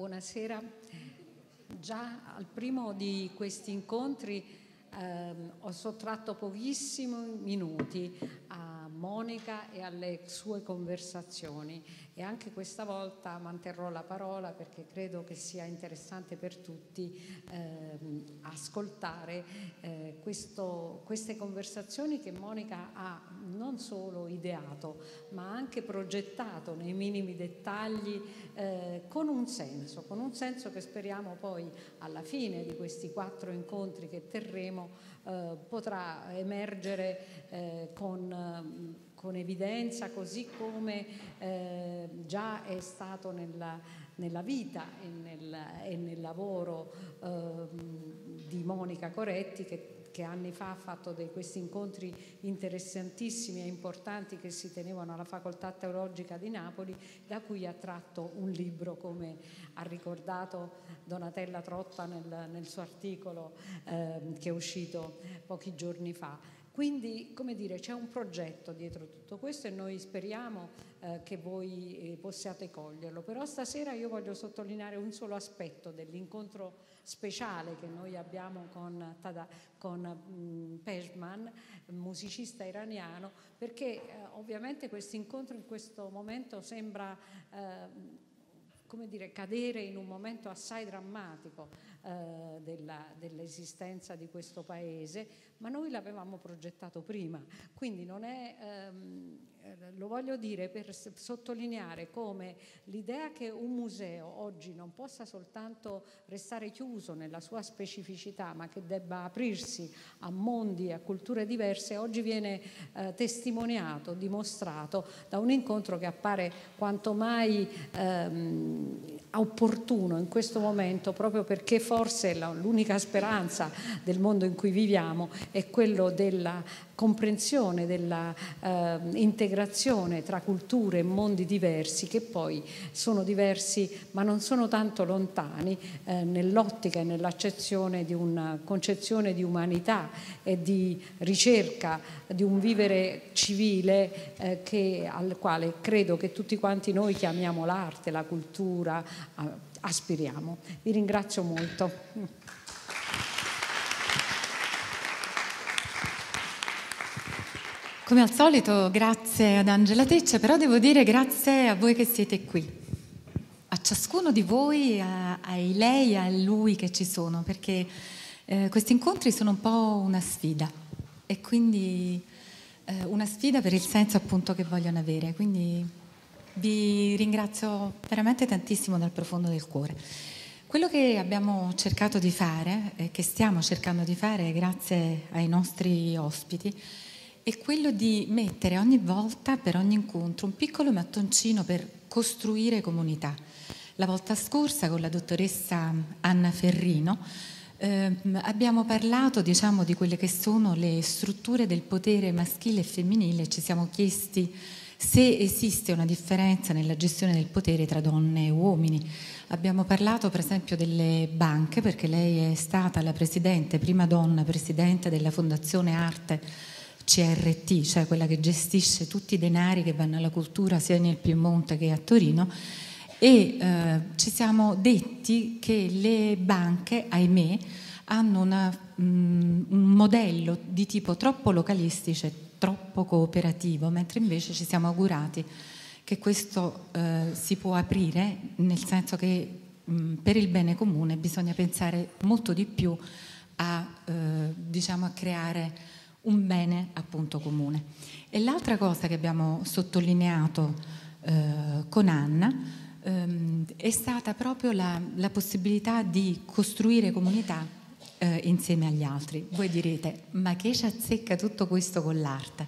Buonasera. Già al primo di questi incontri ho sottratto pochissimi minuti a Monica e alle sue conversazioni, e anche questa volta manterrò la parola perché credo che sia interessante per tutti ascoltare queste conversazioni che Monica ha non solo ideato ma anche progettato nei minimi dettagli, con un senso che speriamo poi alla fine di questi 4 incontri che terremo potrà emergere con evidenza, così come già è stato nella vita e nel lavoro di Monica Coretti, che anni fa ha fatto questi incontri interessantissimi e importanti che si tenevano alla Facoltà Teologica di Napoli, da cui ha tratto un libro, come ha ricordato Donatella Trotta nel suo articolo che è uscito pochi giorni fa. Quindi, come dire, c'è un progetto dietro tutto questo e noi speriamo che voi possiate coglierlo. Però stasera io voglio sottolineare un solo aspetto dell'incontro speciale che noi abbiamo con Pejman, musicista iraniano, perché ovviamente questo incontro in questo momento sembra come dire, cadere in un momento assai drammatico dell'esistenza di questo paese, ma noi l'avevamo progettato prima, quindi non è, lo voglio dire per sottolineare come l'idea che un museo oggi non possa soltanto restare chiuso nella sua specificità, ma che debba aprirsi a mondi e a culture diverse, oggi viene testimoniato, dimostrato da un incontro che appare quanto mai opportuno in questo momento, proprio perché forse l'unica speranza del mondo in cui viviamo è quello della comprensione, della integrazione tra culture e mondi diversi, che poi sono diversi ma non sono tanto lontani nell'ottica e nell'accezione di una concezione di umanità e di ricerca di un vivere civile al quale credo che tutti quanti noi che amiamo l'arte, la cultura, aspiriamo. Vi ringrazio molto. Come al solito, grazie ad Angela Tecce, però devo dire grazie a voi che siete qui, a ciascuno di voi, ai lei e a lui che ci sono, perché questi incontri sono un po' una sfida, e quindi una sfida per il senso appunto che vogliono avere, quindi vi ringrazio veramente tantissimo dal profondo del cuore. Quello che abbiamo cercato di fare, che stiamo cercando di fare grazie ai nostri ospiti, è quello di mettere ogni volta, per ogni incontro, un piccolo mattoncino per costruire comunità. La volta scorsa con la dottoressa Anna Ferrino abbiamo parlato, diciamo, di quelle che sono le strutture del potere maschile e femminile, ci siamo chiesti se esiste una differenza nella gestione del potere tra donne e uomini. Abbiamo parlato per esempio delle banche, perché lei è stata la presidente, prima donna presidente della Fondazione Arte CRT, cioè quella che gestisce tutti i denari che vanno alla cultura sia nel Piemonte che a Torino, e ci siamo detti che le banche, ahimè, hanno un modello di tipo troppo localistico e troppo cooperativo, mentre invece ci siamo augurati che questo si può aprire, nel senso che per il bene comune bisogna pensare molto di più diciamo, a creare un bene appunto comune. E l'altra cosa che abbiamo sottolineato con Anna è stata proprio la possibilità di costruire comunità insieme agli altri. Voi direte, ma che ci azzecca tutto questo con l'arte?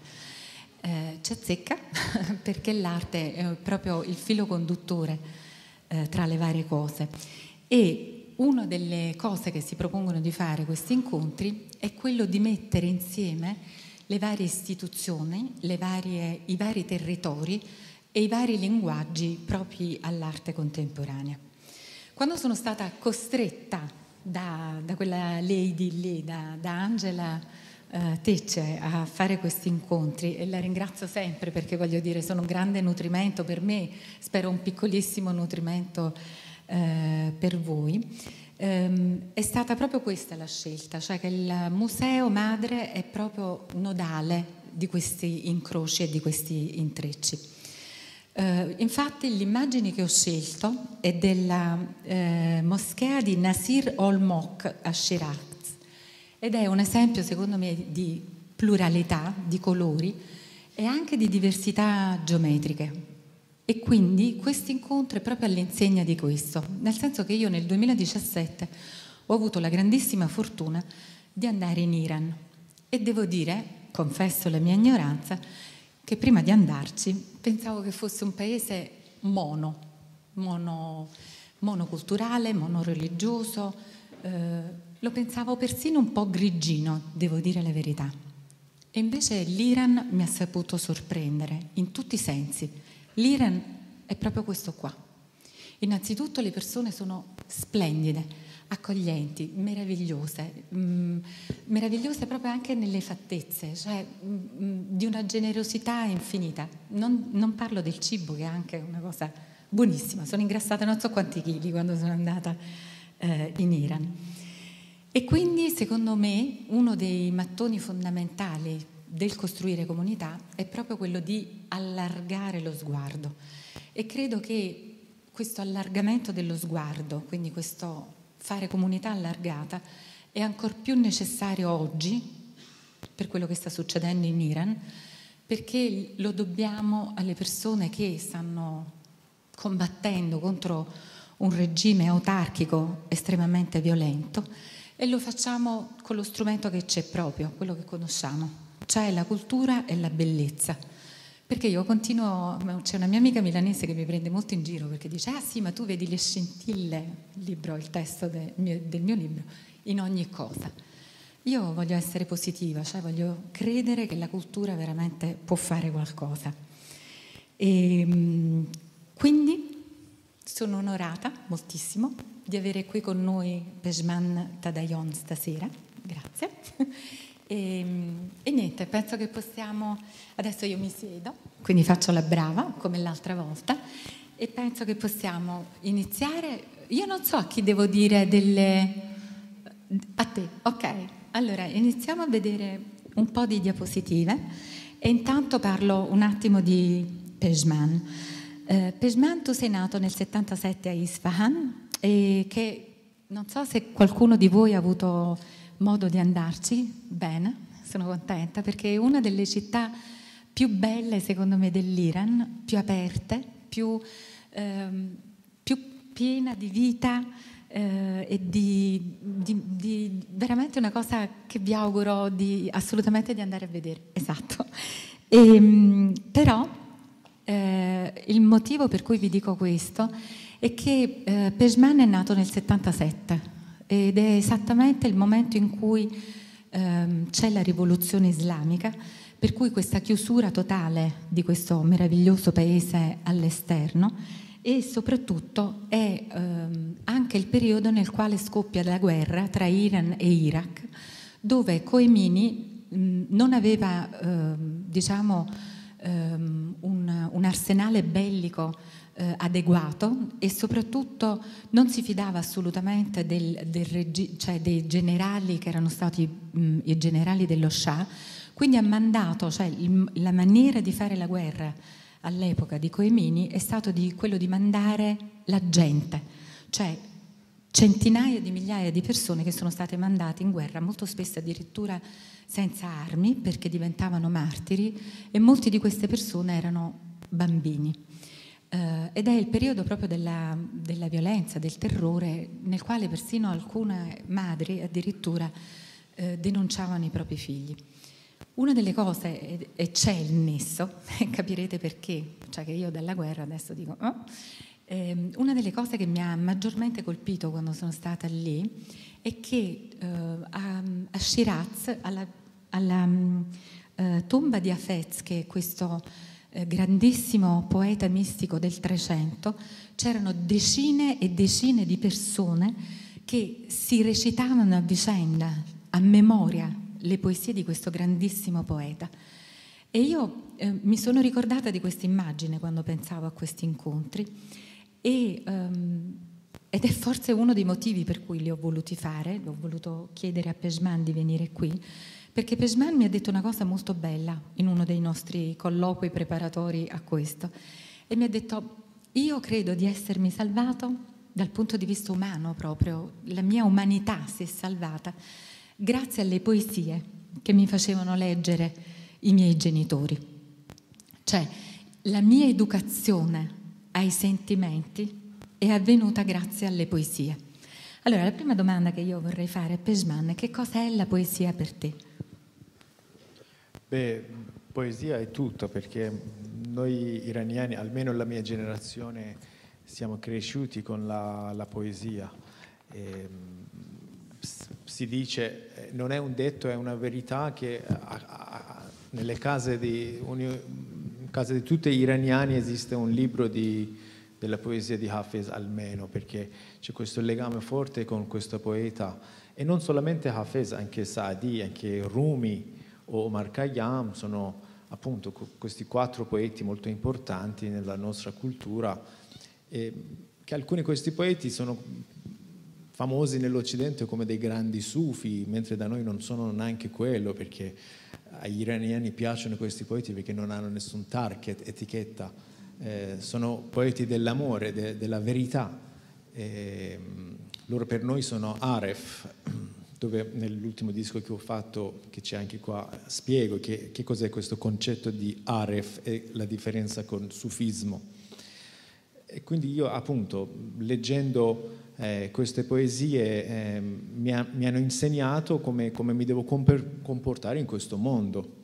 Ci azzecca perché l'arte è proprio il filo conduttore tra le varie cose, e una delle cose che si propongono di fare questi incontri è quello di mettere insieme le varie istituzioni, i vari territori e i vari linguaggi propri all'arte contemporanea. Quando sono stata costretta da quella lady lì, da Angela Tecce, a fare questi incontri, e la ringrazio sempre perché, voglio dire, sono un grande nutrimento per me, spero un piccolissimo nutrimento per voi, è stata proprio questa la scelta, cioè che il Museo Madre è proprio nodale di questi incroci e di questi intrecci. Infatti l'immagine che ho scelto è della moschea di Nasir Olmok a Shiraz ed è un esempio secondo me di pluralità, di colori e anche di diversità geometriche. E quindi questo incontro è proprio all'insegna di questo, nel senso che io nel 2017 ho avuto la grandissima fortuna di andare in Iran e devo dire, confesso la mia ignoranza, che prima di andarci pensavo che fosse un paese monoculturale, monoreligioso, lo pensavo persino un po' grigino, devo dire la verità. E invece l'Iran mi ha saputo sorprendere in tutti i sensi. L'Iran è proprio questo qua. Innanzitutto le persone sono splendide, accoglienti, meravigliose proprio anche nelle fattezze, cioè di una generosità infinita. Non parlo del cibo, che è anche una cosa buonissima. Sono ingrassata non so quanti chili quando sono andata in Iran. E quindi, secondo me, uno dei mattoni fondamentali del costruire comunità è proprio quello di allargare lo sguardo. E credo che questo allargamento dello sguardo, quindi questo fare comunità allargata, è ancor più necessario oggi per quello che sta succedendo in Iran, perché lo dobbiamo alle persone che stanno combattendo contro un regime autarchico estremamente violento, e lo facciamo con lo strumento che c'è proprio, quello che conosciamo, cioè la cultura e la bellezza. Perché io continuo, c'è una mia amica milanese che mi prende molto in giro perché dice: ah sì, ma tu vedi le scintille, il testo del mio libro, in ogni cosa. Io voglio essere positiva, cioè voglio credere che la cultura veramente può fare qualcosa. E quindi sono onorata moltissimo di avere qui con noi Pejman Tadayon stasera, grazie. E niente, penso che possiamo, adesso io mi siedo, quindi faccio la brava come l'altra volta e penso che possiamo iniziare. Io non so a chi devo dire a te, ok, allora iniziamo a vedere un po' di diapositive e intanto parlo un attimo di Pejman. Pejman, tu sei nato nel 77 a Isfahan e che non so se qualcuno di voi ha avuto modo di andarci. Bene, sono contenta perché è una delle città più belle secondo me dell'Iran, più aperte, più piena di vita e di veramente una cosa che vi auguro assolutamente di andare a vedere. Esatto. Però il motivo per cui vi dico questo è che Pejman è nato nel 77 ed è esattamente il momento in cui c'è la rivoluzione islamica, per cui questa chiusura totale di questo meraviglioso paese all'esterno, e soprattutto è anche il periodo nel quale scoppia la guerra tra Iran e Iraq, dove Khomeini non aveva un arsenale bellico adeguato e soprattutto non si fidava assolutamente dei generali che erano stati i generali dello Shah, quindi ha mandato, cioè la maniera di fare la guerra all'epoca di Khomeini è stato quello di mandare la gente, cioè centinaia di migliaia di persone che sono state mandate in guerra, molto spesso addirittura senza armi perché diventavano martiri, e molti di queste persone erano bambini. Ed è il periodo proprio della violenza, del terrore, nel quale persino alcune madri addirittura denunciavano i propri figli. Una delle cose, e c'è il nesso, e capirete perché, cioè che io dalla guerra adesso dico, una delle cose che mi ha maggiormente colpito quando sono stata lì è che a Shiraz, alla tomba di Hafez, che è questo grandissimo poeta mistico del Trecento, c'erano decine e decine di persone che si recitavano a vicenda, a memoria, le poesie di questo grandissimo poeta. E io mi sono ricordata di questa immagine quando pensavo a questi incontri e ed è forse uno dei motivi per cui li ho voluti fare, ho voluto chiedere a Pejman di venire qui, perché Pejman mi ha detto una cosa molto bella in uno dei nostri colloqui preparatori a questo, e mi ha detto: io credo di essermi salvato dal punto di vista umano proprio, la mia umanità si è salvata grazie alle poesie che mi facevano leggere i miei genitori. Cioè, la mia educazione ai sentimenti è avvenuta grazie alle poesie. Allora, la prima domanda che io vorrei fare a Pejman è: che cosa è la poesia per te? Beh, poesia è tutto, perché noi iraniani, almeno la mia generazione, siamo cresciuti con la poesia. Si dice, non è un detto, è una verità, che nelle case di tutti gli iraniani esiste un libro della poesia di Hafez almeno, perché c'è questo legame forte con questo poeta, e non solamente Hafez, anche Saadi, anche Rumi o Omar Khayyam sono appunto questi 4 poeti molto importanti nella nostra cultura, e che alcuni di questi poeti sono famosi nell'Occidente come dei grandi sufi, mentre da noi non sono neanche quello, perché agli iraniani piacciono questi poeti perché non hanno nessun target, etichetta, sono poeti dell'amore, della verità. Loro per noi sono Aref, dove nell'ultimo disco che ho fatto, che c'è anche qua, spiego che cos'è questo concetto di Aref e la differenza con sufismo. E quindi io, appunto, leggendo queste poesie, mi hanno insegnato come mi devo comportare in questo mondo,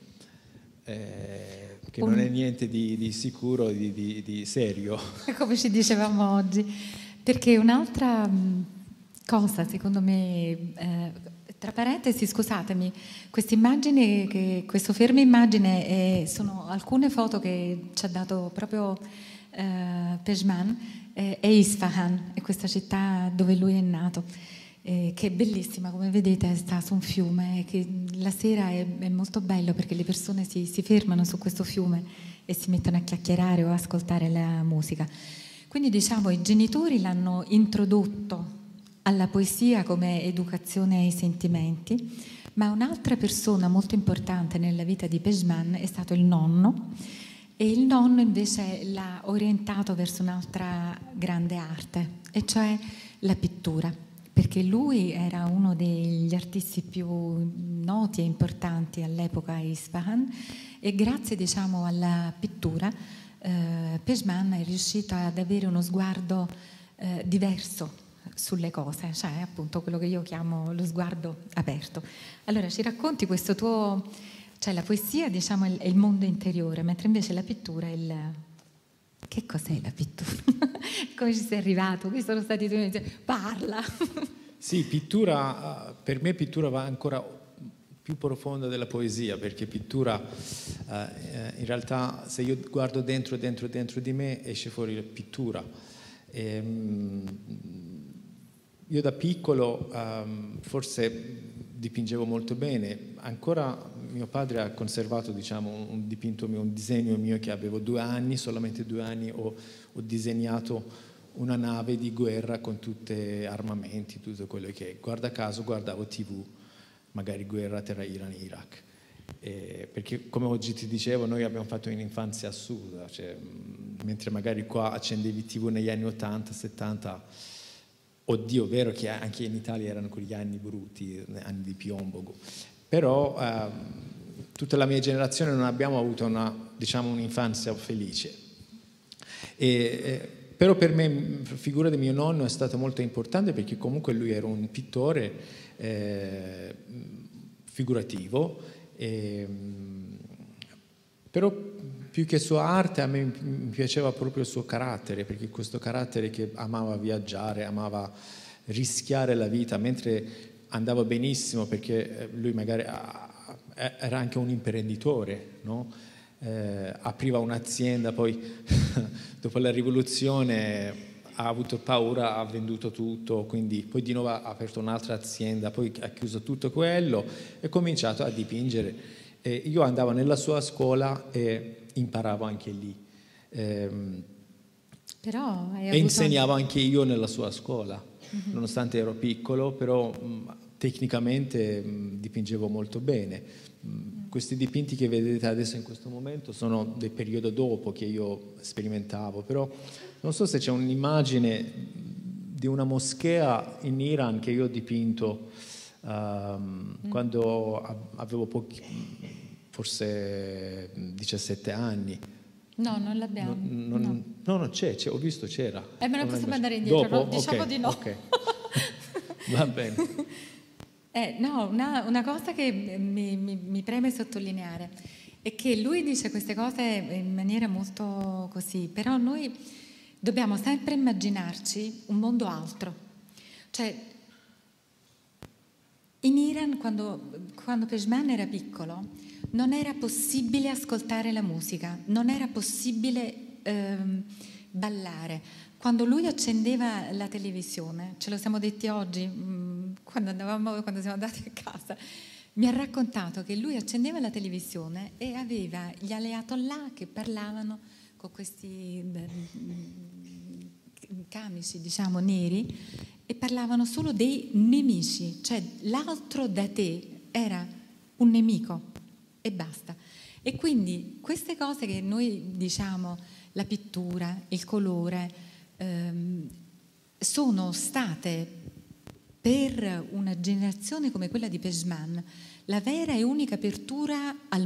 che non è niente di sicuro, di serio. Come ci dicevamo oggi, perché un'altra cosa, secondo me, tra parentesi, scusatemi, questa immagine, questo fermo immagine, sono alcune foto che ci ha dato proprio Pejman, è Isfahan, è questa città dove lui è nato, che è bellissima, come vedete sta su un fiume, che la sera è molto bello perché le persone si fermano su questo fiume e si mettono a chiacchierare o a ascoltare la musica. Quindi diciamo i genitori l'hanno introdotto alla poesia come educazione ai sentimenti, ma un'altra persona molto importante nella vita di Pejman è stato il nonno, e il nonno invece l'ha orientato verso un'altra grande arte, e cioè la pittura, perché lui era uno degli artisti più noti e importanti all'epoca a Isfahan, e grazie, diciamo, alla pittura Pejman è riuscito ad avere uno sguardo diverso sulle cose, cioè appunto quello che io chiamo lo sguardo aperto. Allora ci racconti questo tuo, cioè la poesia, diciamo, è il mondo interiore, mentre invece la pittura è il... Che cos'è la pittura? Come ci sei arrivato? Qui sono stati due minuti, parla! Sì, pittura, per me pittura va ancora più profonda della poesia, perché pittura in realtà, se io guardo dentro di me, esce fuori la pittura. Io da piccolo forse dipingevo molto bene, ancora mio padre ha conservato, diciamo, un dipinto mio, un disegno mio che avevo 2 anni, solamente 2 anni ho disegnato una nave di guerra con tutti armamenti, tutto quello che è. Guarda caso guardavo TV, magari guerra tra Iran e Iraq, perché come oggi ti dicevo noi abbiamo fatto un'infanzia assurda, cioè, mentre magari qua accendevi TV negli anni 80, 70, oddio, è vero che anche in Italia erano quegli anni brutti, anni di piombo, però tutta la mia generazione non abbiamo avuto un'infanzia felice. Però per me la figura di mio nonno è stata molto importante, perché comunque lui era un pittore figurativo, però più che sua arte a me mi piaceva proprio il suo carattere, perché questo carattere che amava viaggiare, amava rischiare la vita, mentre andava benissimo, perché lui magari era anche un imprenditore, no? Apriva un'azienda, poi dopo la rivoluzione ha avuto paura, ha venduto tutto, quindi poi di nuovo ha aperto un'altra azienda, poi ha chiuso tutto quello e ha cominciato a dipingere. Io andavo nella sua scuola e imparavo anche lì. Però hai E avuto... insegnavo anche io nella sua scuola, nonostante ero piccolo, però tecnicamente dipingevo molto bene. Questi dipinti che vedete adesso in questo momento sono del periodo dopo che io sperimentavo, però non so se c'è un'immagine di una moschea in Iran che io ho dipinto quando avevo forse 17 anni. No, non l'abbiamo. No, c'è, ho visto c'era. Me la possiamo andare indietro, dopo? diciamo Okay, di no. ok. Va bene. No, una cosa che mi preme sottolineare è che lui dice queste cose in maniera molto così, però noi dobbiamo sempre immaginarci un mondo altro. Cioè, in Iran, quando Pejman era piccolo, non era possibile ascoltare la musica, non era possibile ballare. Quando lui accendeva la televisione, ce lo siamo detti oggi, quando siamo andati a casa, mi ha raccontato che lui accendeva la televisione e aveva gli ayatollah che parlavano con questi camici, diciamo, neri, e parlavano solo dei nemici, cioè l'altro da te era un nemico e basta. E quindi queste cose che noi diciamo, la pittura, il colore, sono state per una generazione come quella di Pejman la vera e unica apertura al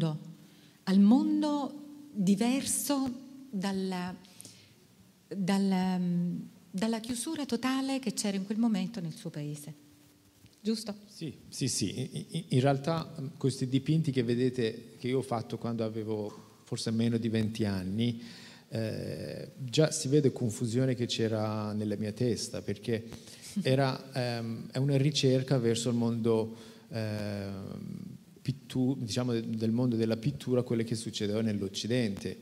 mondo diverso dalla chiusura totale che c'era in quel momento nel suo paese. Giusto? Sì. In realtà questi dipinti che vedete che io ho fatto quando avevo forse meno di 20 anni, già si vede confusione che c'era nella mia testa, perché è una ricerca verso il mondo diciamo del mondo della pittura, quello che succedeva nell'Occidente.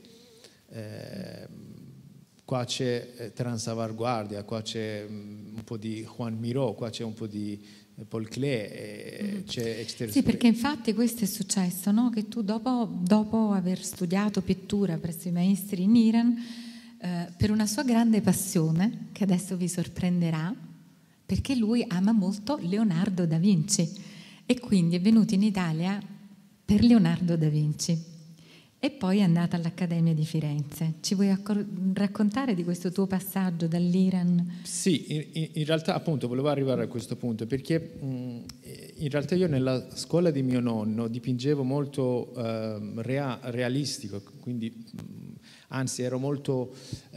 Qua c'è Transavanguardia, qua c'è un po' di Juan Miró, qua c'è un po' di Paul Klee, c'è Sì, perché infatti questo è successo, no? Che tu dopo aver studiato pittura presso i maestri in Iran, per una sua grande passione, che adesso vi sorprenderà, perché lui ama molto Leonardo da Vinci e quindi è venuto in Italia per Leonardo da Vinci. E poi è andata all'Accademia di Firenze. Ci vuoi raccontare di questo tuo passaggio dall'Iran? Sì, in realtà appunto volevo arrivare a questo punto, perché in realtà io nella scuola di mio nonno dipingevo molto realistico, quindi anzi ero molto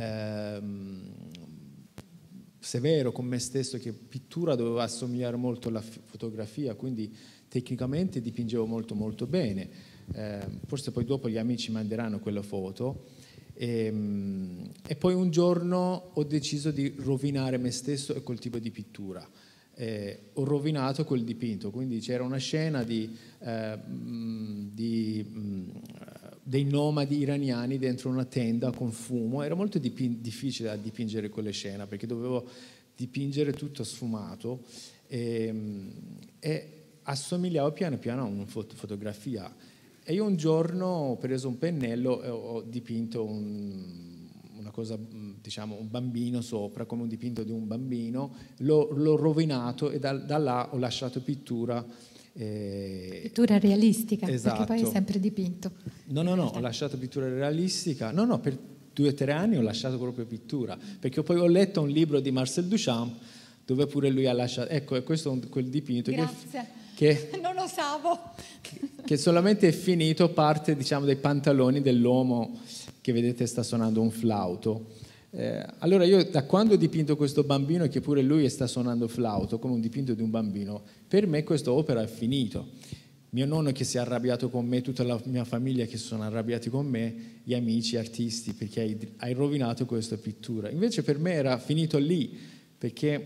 severo con me stesso, che pittura doveva assomigliare molto alla fotografia, quindi tecnicamente dipingevo molto molto bene. Forse poi dopo gli amici manderanno quella foto e poi un giorno ho deciso di rovinare me stesso e quel tipo di pittura. Ho rovinato quel dipinto, quindi c'era una scena dei nomadi iraniani dentro una tenda con fumo. Era molto difficile da dipingere quella scena perché dovevo dipingere tutto sfumato e assomigliava piano piano a una fotografia. E io un giorno ho preso un pennello e ho dipinto una cosa, diciamo, un bambino sopra, come un dipinto di un bambino, l'ho rovinato e da là ho lasciato pittura. Pittura realistica, esatto. Perché poi è sempre dipinto. No, ho lasciato pittura realistica. No, per 2 o 3 anni ho lasciato proprio pittura, perché poi ho letto un libro di Marcel Duchamp dove pure lui ha lasciato, ecco, e questo è quel dipinto che non lo savo, che solamente è finito parte, diciamo, dei pantaloni dell'uomo che vedete sta suonando un flauto. Allora io da quando ho dipinto questo bambino che pure lui sta suonando flauto come un dipinto di un bambino, per me questa opera è finito. Mio nonno che si è arrabbiato con me, tutta la mia famiglia che si sono arrabbiati con me, gli amici, artisti, perché hai rovinato questa pittura. Invece per me era finito lì, perché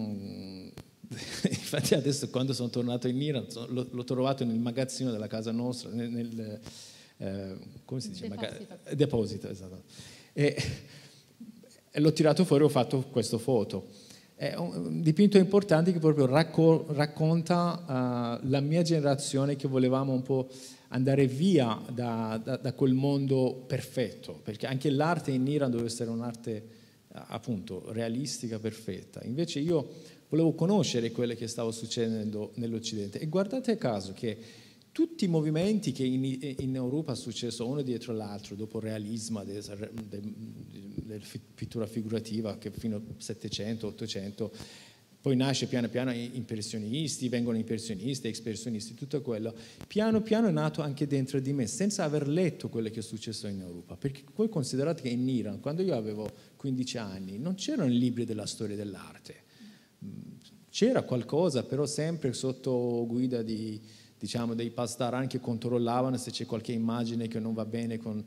infatti adesso quando sono tornato in Iran l'ho trovato nel magazzino della casa nostra, come si dice? Deposito, esatto. E l'ho tirato fuori e ho fatto questa foto. È un dipinto importante che proprio racconta la mia generazione, che volevamo un po' andare via da quel mondo perfetto, perché anche l'arte in Iran doveva essere un'arte appunto realistica, perfetta. Invece io volevo conoscere quello che stava succedendo nell'Occidente, e guardate caso che tutti i movimenti che in Europa è successo uno dietro l'altro, dopo il realismo, della pittura figurativa, che fino al 700, 800, poi nasce piano piano impressionisti, vengono impressionisti, espressionisti, tutto quello. Piano piano è nato anche dentro di me, senza aver letto quello che è successo in Europa. Perché poi considerate che in Iran, quando io avevo 15 anni, non c'erano libri della storia dell'arte. C'era qualcosa, però sempre sotto guida diciamo, dei pasdaran che controllavano se c'è qualche immagine che non va bene con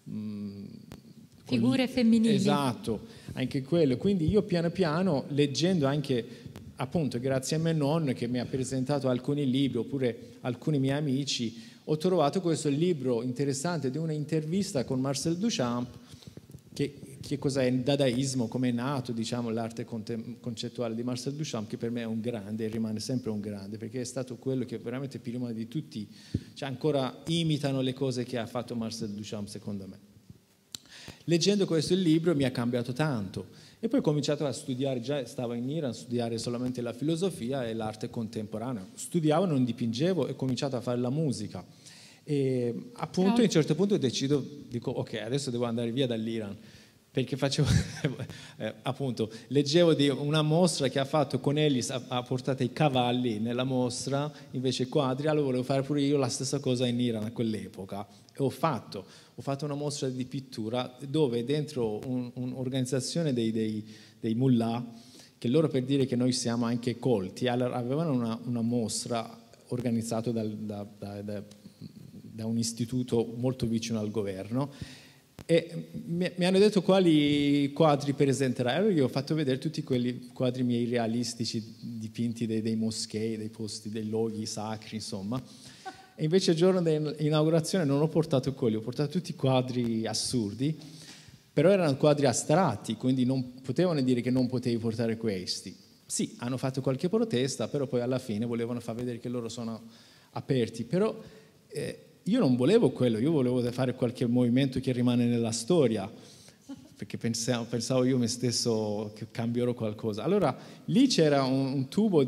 figure femminili. Esatto, anche quello. Quindi io piano piano, leggendo anche, appunto, grazie a mio nonno che mi ha presentato alcuni libri, oppure alcuni miei amici, ho trovato questo libro interessante di una intervista con Marcel Duchamp, che cos'è il dadaismo, come è nato, diciamo, l'arte concettuale di Marcel Duchamp, che per me è un grande e rimane sempre un grande, perché è stato quello che veramente prima di tutti, cioè, ancora imitano le cose che ha fatto Marcel Duchamp, secondo me. Leggendo questo libro mi ha cambiato tanto, e poi ho cominciato a studiare, già stavo in Iran, a studiare solamente la filosofia e l'arte contemporanea. Studiavo, non dipingevo, e ho cominciato a fare la musica. E appunto a un certo punto dico ok, adesso devo andare via dall'Iran, perché facevo appunto, leggevo di una mostra che ha fatto Cornelis, ha portato i cavalli nella mostra, invece quadri, allora volevo fare pure io la stessa cosa in Iran a quell'epoca, e ho fatto una mostra di pittura dove dentro un'organizzazione dei mullah, che loro, per dire che noi siamo anche colti, allora avevano una mostra organizzata da un istituto molto vicino al governo, e mi hanno detto quali quadri presenterai. Allora io ho fatto vedere tutti quelli quadri miei realistici dipinti dei moschei, dei posti, dei luoghi sacri, insomma. E invece il giorno dell'inaugurazione non ho portato quelli, ho portato tutti i quadri assurdi, però erano quadri astratti, quindi non potevano dire che non potevi portare questi. Sì, hanno fatto qualche protesta, però poi alla fine volevano far vedere che loro sono aperti, però io non volevo quello, io volevo fare qualche movimento che rimane nella storia, perché pensavo io me stesso che cambierò qualcosa. Allora lì c'era un tubo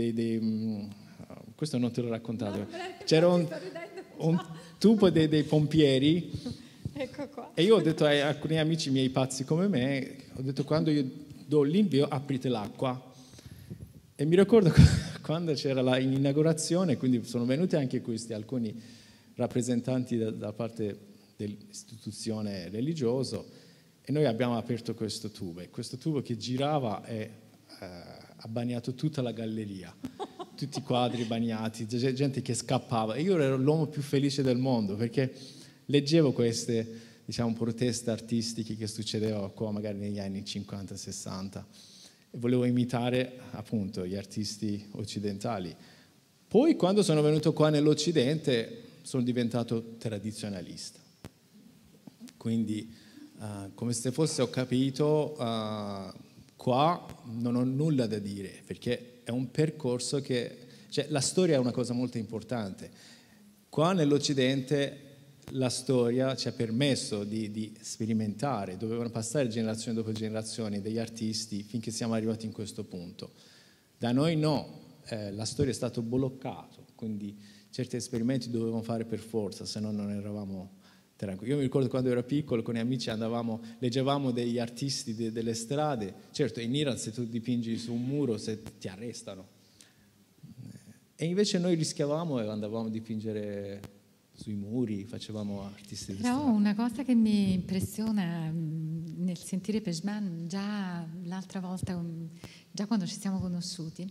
questo non te l'ho raccontato, no, c'era un tubo dei pompieri, ecco qua. E io ho detto a alcuni amici miei pazzi come me, ho detto quando io do l'invio aprite l'acqua. E mi ricordo quando c'era l'inaugurazione, quindi sono venuti anche questi alcuni rappresentanti da parte dell'istituzione religiosa, e noi abbiamo aperto questo tubo che girava e ha bagnato tutta la galleria, tutti i quadri bagnati, gente che scappava, e io ero l'uomo più felice del mondo, perché leggevo queste, diciamo, proteste artistiche che succedevano qua magari negli anni 50-60, e volevo imitare appunto gli artisti occidentali. Poi quando sono venuto qua nell'Occidente sono diventato tradizionalista, quindi come se fosse, ho capito, qua non ho nulla da dire, perché è un percorso che, cioè, la storia è una cosa molto importante. Qua nell'Occidente la storia ci ha permesso di sperimentare, dovevano passare generazione dopo generazione degli artisti finché siamo arrivati in questo punto. Da noi no, la storia è stata bloccata, quindi certi esperimenti dovevamo fare per forza, se no non eravamo tranquilli. Io mi ricordo quando ero piccolo, con gli amici leggevamo degli artisti delle strade. Certo, in Iran se tu dipingi su un muro ti arrestano, e invece noi rischiavamo e andavamo a dipingere sui muri, facevamo artisti di strada. Però una cosa che mi impressiona nel sentire Pejman, già l'altra volta, già quando ci siamo conosciuti,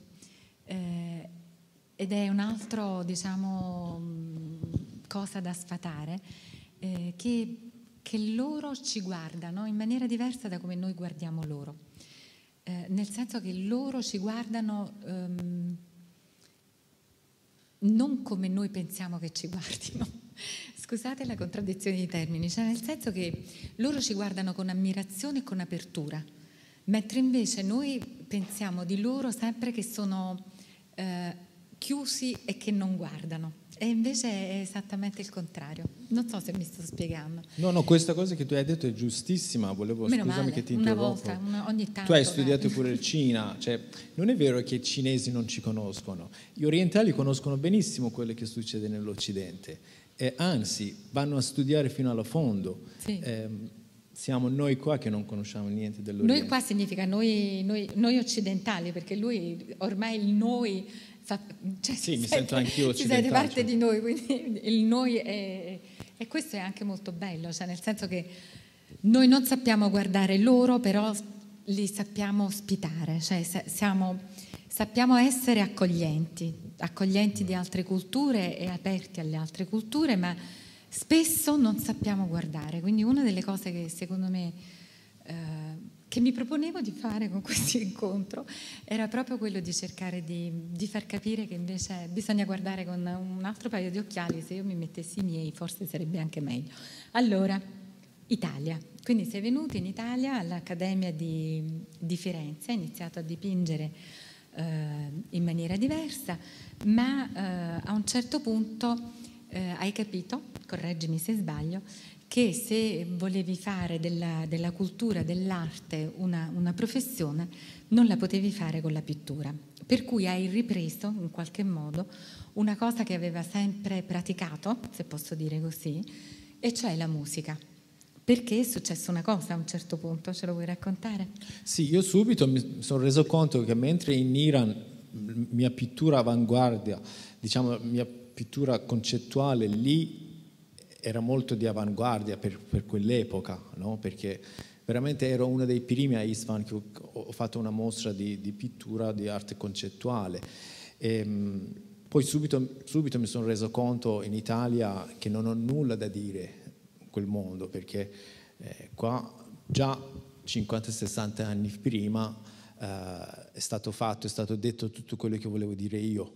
ed è un altro, diciamo, cosa da sfatare, che loro ci guardano in maniera diversa da come noi guardiamo loro, nel senso che loro ci guardano non come noi pensiamo che ci guardino. Scusate la contraddizione di termini, cioè nel senso che loro ci guardano con ammirazione e con apertura, mentre invece noi pensiamo di loro sempre che sono chiusi e che non guardano. E invece è esattamente il contrario. Non so se mi sto spiegando. No, questa cosa che tu hai detto è giustissima. Scusami che ti interrompo. Una volta, ogni tanto. Tu hai studiato pure il Cina, cioè non è vero che i cinesi non ci conoscono. Gli orientali conoscono benissimo quello che succede nell'Occidente, anzi vanno a studiare fino alla fondo. Sì. Siamo noi qua che non conosciamo niente dell'Oriente. Noi qua significa noi occidentali, perché lui ormai il noi sì, mi sento anch'io occidentale. Si sente parte di noi, quindi il noi e questo è anche molto bello, cioè nel senso che noi non sappiamo guardare loro, però li sappiamo ospitare, cioè sappiamo essere accoglienti di altre culture e aperti alle altre culture, ma spesso non sappiamo guardare. Quindi una delle cose che secondo me che mi proponevo di fare con questo incontro era proprio quello di cercare di far capire che invece bisogna guardare con un altro paio di occhiali. Se io mi mettessi i miei forse sarebbe anche meglio. Allora, Italia. Quindi sei venuto in Italia all'Accademia di Firenze, hai iniziato a dipingere in maniera diversa, ma a un certo punto hai capito, correggimi se sbaglio, che se volevi fare della cultura, dell'arte una professione, non la potevi fare con la pittura. Per cui hai ripreso in qualche modo una cosa che aveva sempre praticato, se posso dire così, e cioè la musica. Perché è successa una cosa a un certo punto, ce lo vuoi raccontare? Sì, io subito mi sono reso conto che mentre in Iran mia pittura avanguardia, diciamo mia pittura concettuale lì era molto di avanguardia per quell'epoca, no? Perché veramente ero uno dei primi a Isfahan che ho fatto una mostra di pittura, di arte concettuale. Poi subito mi sono reso conto in Italia che non ho nulla da dire in quel mondo, perché qua già 50-60 anni prima è stato fatto, è stato detto tutto quello che volevo dire io.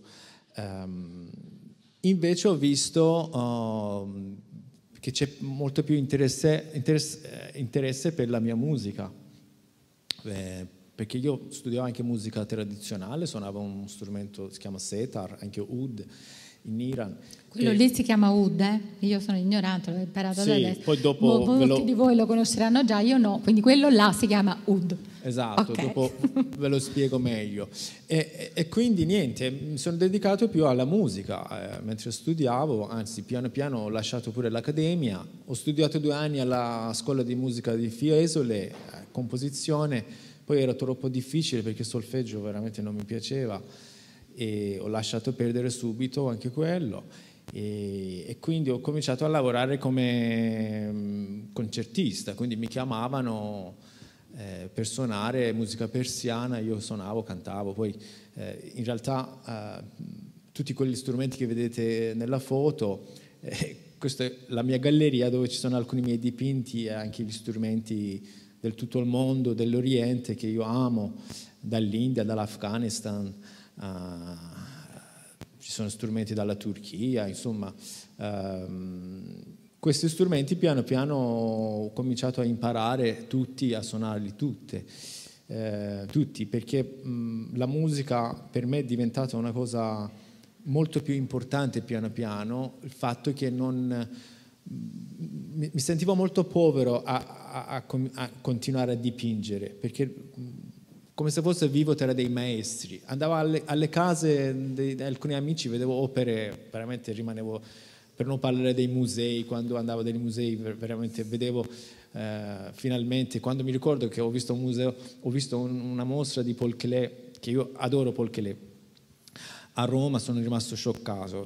Invece ho visto che c'è molto più interesse per la mia musica, perché io studiavo anche musica tradizionale, suonavo un strumento, si chiama setar, anche oud, in Iran. Quello lì si chiama oud, Io sono ignorante, l'ho imparato da adesso. Poi dopo molti di voi lo conosceranno già, io no, quindi quello là si chiama oud. Esatto, okay. Dopo ve lo spiego meglio. E quindi niente, mi sono dedicato più alla musica, mentre studiavo, anzi piano piano ho lasciato pure l'accademia, ho studiato 2 anni alla scuola di musica di Fiesole, composizione, poi era troppo difficile perché solfeggio veramente non mi piaceva e ho lasciato perdere subito anche quello e quindi ho cominciato a lavorare come concertista, quindi mi chiamavano per suonare musica persiana, io suonavo, cantavo, poi in realtà tutti quegli strumenti che vedete nella foto, questa è la mia galleria dove ci sono alcuni miei dipinti e anche gli strumenti del tutto il mondo, dell'Oriente che io amo, dall'India, dall'Afghanistan, ci sono strumenti dalla Turchia, insomma questi strumenti piano piano ho cominciato a imparare tutti, a suonarli tutti, perché la musica per me è diventata una cosa molto più importante piano piano, il fatto che non mi sentivo molto povero a continuare a dipingere, perché come se fosse vivo tra dei maestri, andavo alle case di alcuni amici, vedevo opere, veramente rimanevo, per non parlare dei musei, quando andavo nei musei veramente vedevo finalmente, quando mi ricordo che ho visto un museo, ho visto una mostra di Paul Klee, che io adoro Paul Klee, a Roma, sono rimasto scioccato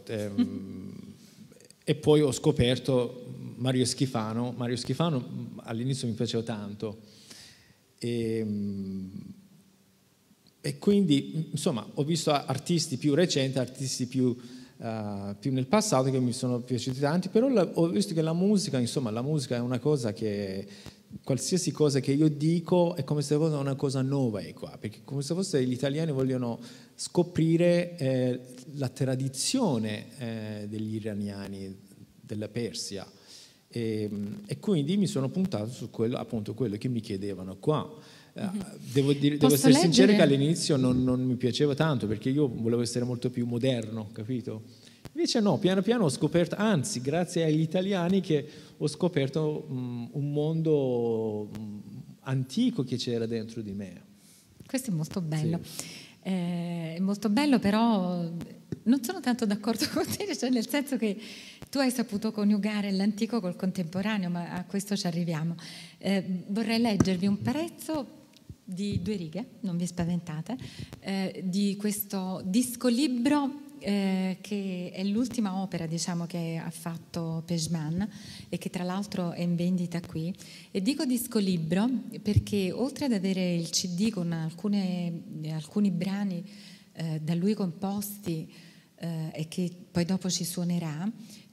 e poi ho scoperto Mario Schifano all'inizio mi piaceva tanto e quindi insomma ho visto artisti più recenti, artisti più nel passato che mi sono piaciuti tanti, però ho visto che la musica, insomma, la musica è una cosa che qualsiasi cosa che io dico è come se fosse una cosa nuova qua, perché come se fosse gli italiani vogliono scoprire la tradizione degli iraniani, della Persia e quindi mi sono puntato su quello, appunto quello che mi chiedevano qua. Devo essere sincero che all'inizio non mi piaceva tanto, perché io volevo essere molto più moderno, capito? Invece no, piano piano ho scoperto, anzi grazie agli italiani, che ho scoperto un mondo antico che c'era dentro di me. Questo è molto bello. Sì. È molto bello, però non sono tanto d'accordo con te, cioè nel senso che tu hai saputo coniugare l'antico col contemporaneo, ma a questo ci arriviamo. Vorrei leggervi un pezzo di 2 righe, non vi spaventate, di questo disco libro che è l'ultima opera, diciamo, che ha fatto Pejman e che tra l'altro è in vendita qui. E dico disco libro perché oltre ad avere il CD con alcuni brani da lui composti e che poi dopo ci suonerà,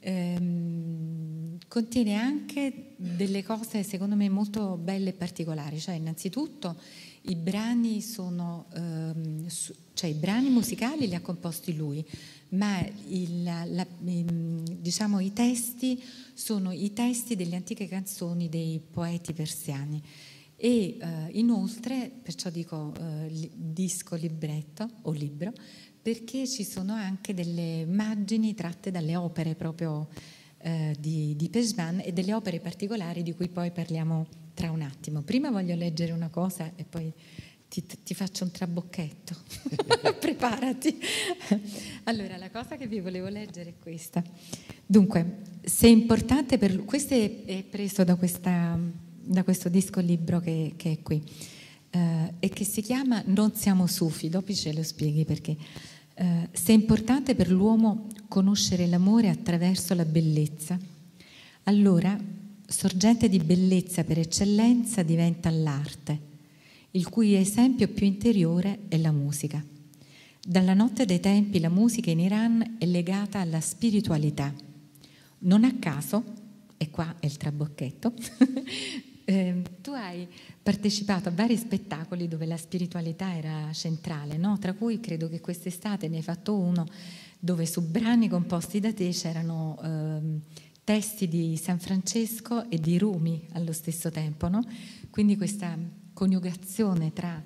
contiene anche delle cose secondo me molto belle e particolari. Cioè, innanzitutto i brani sono cioè i brani musicali li ha composti lui, ma diciamo i testi sono i testi delle antiche canzoni dei poeti persiani. E inoltre, perciò dico disco libretto o libro, perché ci sono anche delle immagini tratte dalle opere proprio di Pejman e delle opere particolari di cui poi parliamo tra un attimo. Prima voglio leggere una cosa e poi ti faccio un trabocchetto. Preparati. Allora, la cosa che vi volevo leggere è questa. Dunque, se è importante per questo è preso da questo disco libro che è qui e che si chiama Non siamo sufi, dopo ce lo spieghi perché. Se è importante per l'uomo conoscere l'amore attraverso la bellezza, allora sorgente di bellezza per eccellenza diventa l'arte, il cui esempio più interiore è la musica. Dalla notte dei tempi la musica in Iran è legata alla spiritualità. Non a caso, e qua è il trabocchetto, tu hai partecipato a vari spettacoli dove la spiritualità era centrale, no? Tra cui credo che quest'estate ne hai fatto uno dove su brani composti da te c'erano testi di San Francesco e di Rumi allo stesso tempo, no? Quindi questa coniugazione tra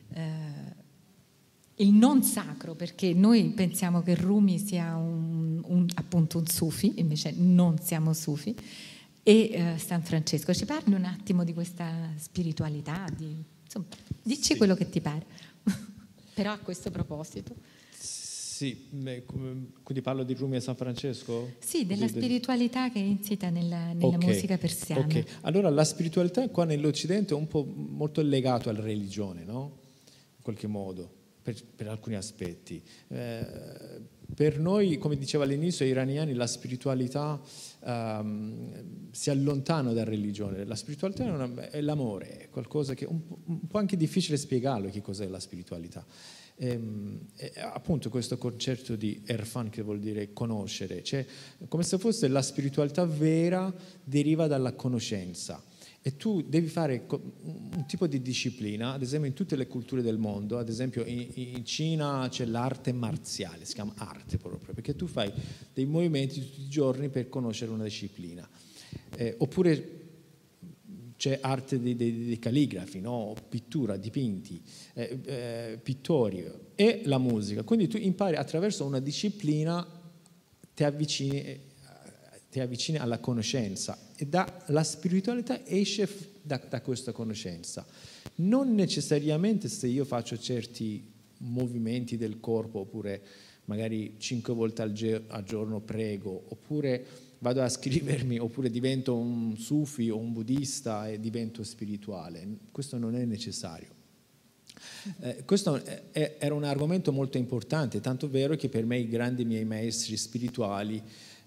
il non sacro, perché noi pensiamo che Rumi sia appunto un sufi, invece non siamo sufi, e San Francesco. Ci parli un attimo di questa spiritualità? Insomma, dici sì, quello che ti pare, però a questo proposito. Sì, quindi parlo di Rumi e San Francesco? Sì, della spiritualità che è insita nella musica persiana. Ok, allora la spiritualità qua nell'Occidente è un po' molto legato alla religione, no? In qualche modo, per alcuni aspetti. Per noi, come diceva all'inizio, iraniani, la spiritualità si allontana dalla religione. La spiritualità è l'amore, è qualcosa che è un po' anche difficile spiegarlo che cos'è la spiritualità. Appunto questo concetto di Erfan, che vuol dire conoscere, cioè come se fosse la spiritualità vera deriva dalla conoscenza. E tu devi fare un tipo di disciplina, ad esempio in tutte le culture del mondo, ad esempio in Cina c'è l'arte marziale, si chiama arte proprio, perché tu fai dei movimenti tutti i giorni per conoscere una disciplina. Oppure c'è arte dei calligrafi, no? Pittura, dipinti, pittori e la musica. Quindi tu impari attraverso una disciplina, ti avvicini alla conoscenza e la spiritualità esce da questa conoscenza. Non necessariamente se io faccio certi movimenti del corpo, oppure magari 5 volte al giorno prego, oppure vado a scrivermi, oppure divento un sufi o un buddista e divento spirituale. Questo non è necessario. Questo era un argomento molto importante, tanto vero che per me i grandi miei maestri spirituali,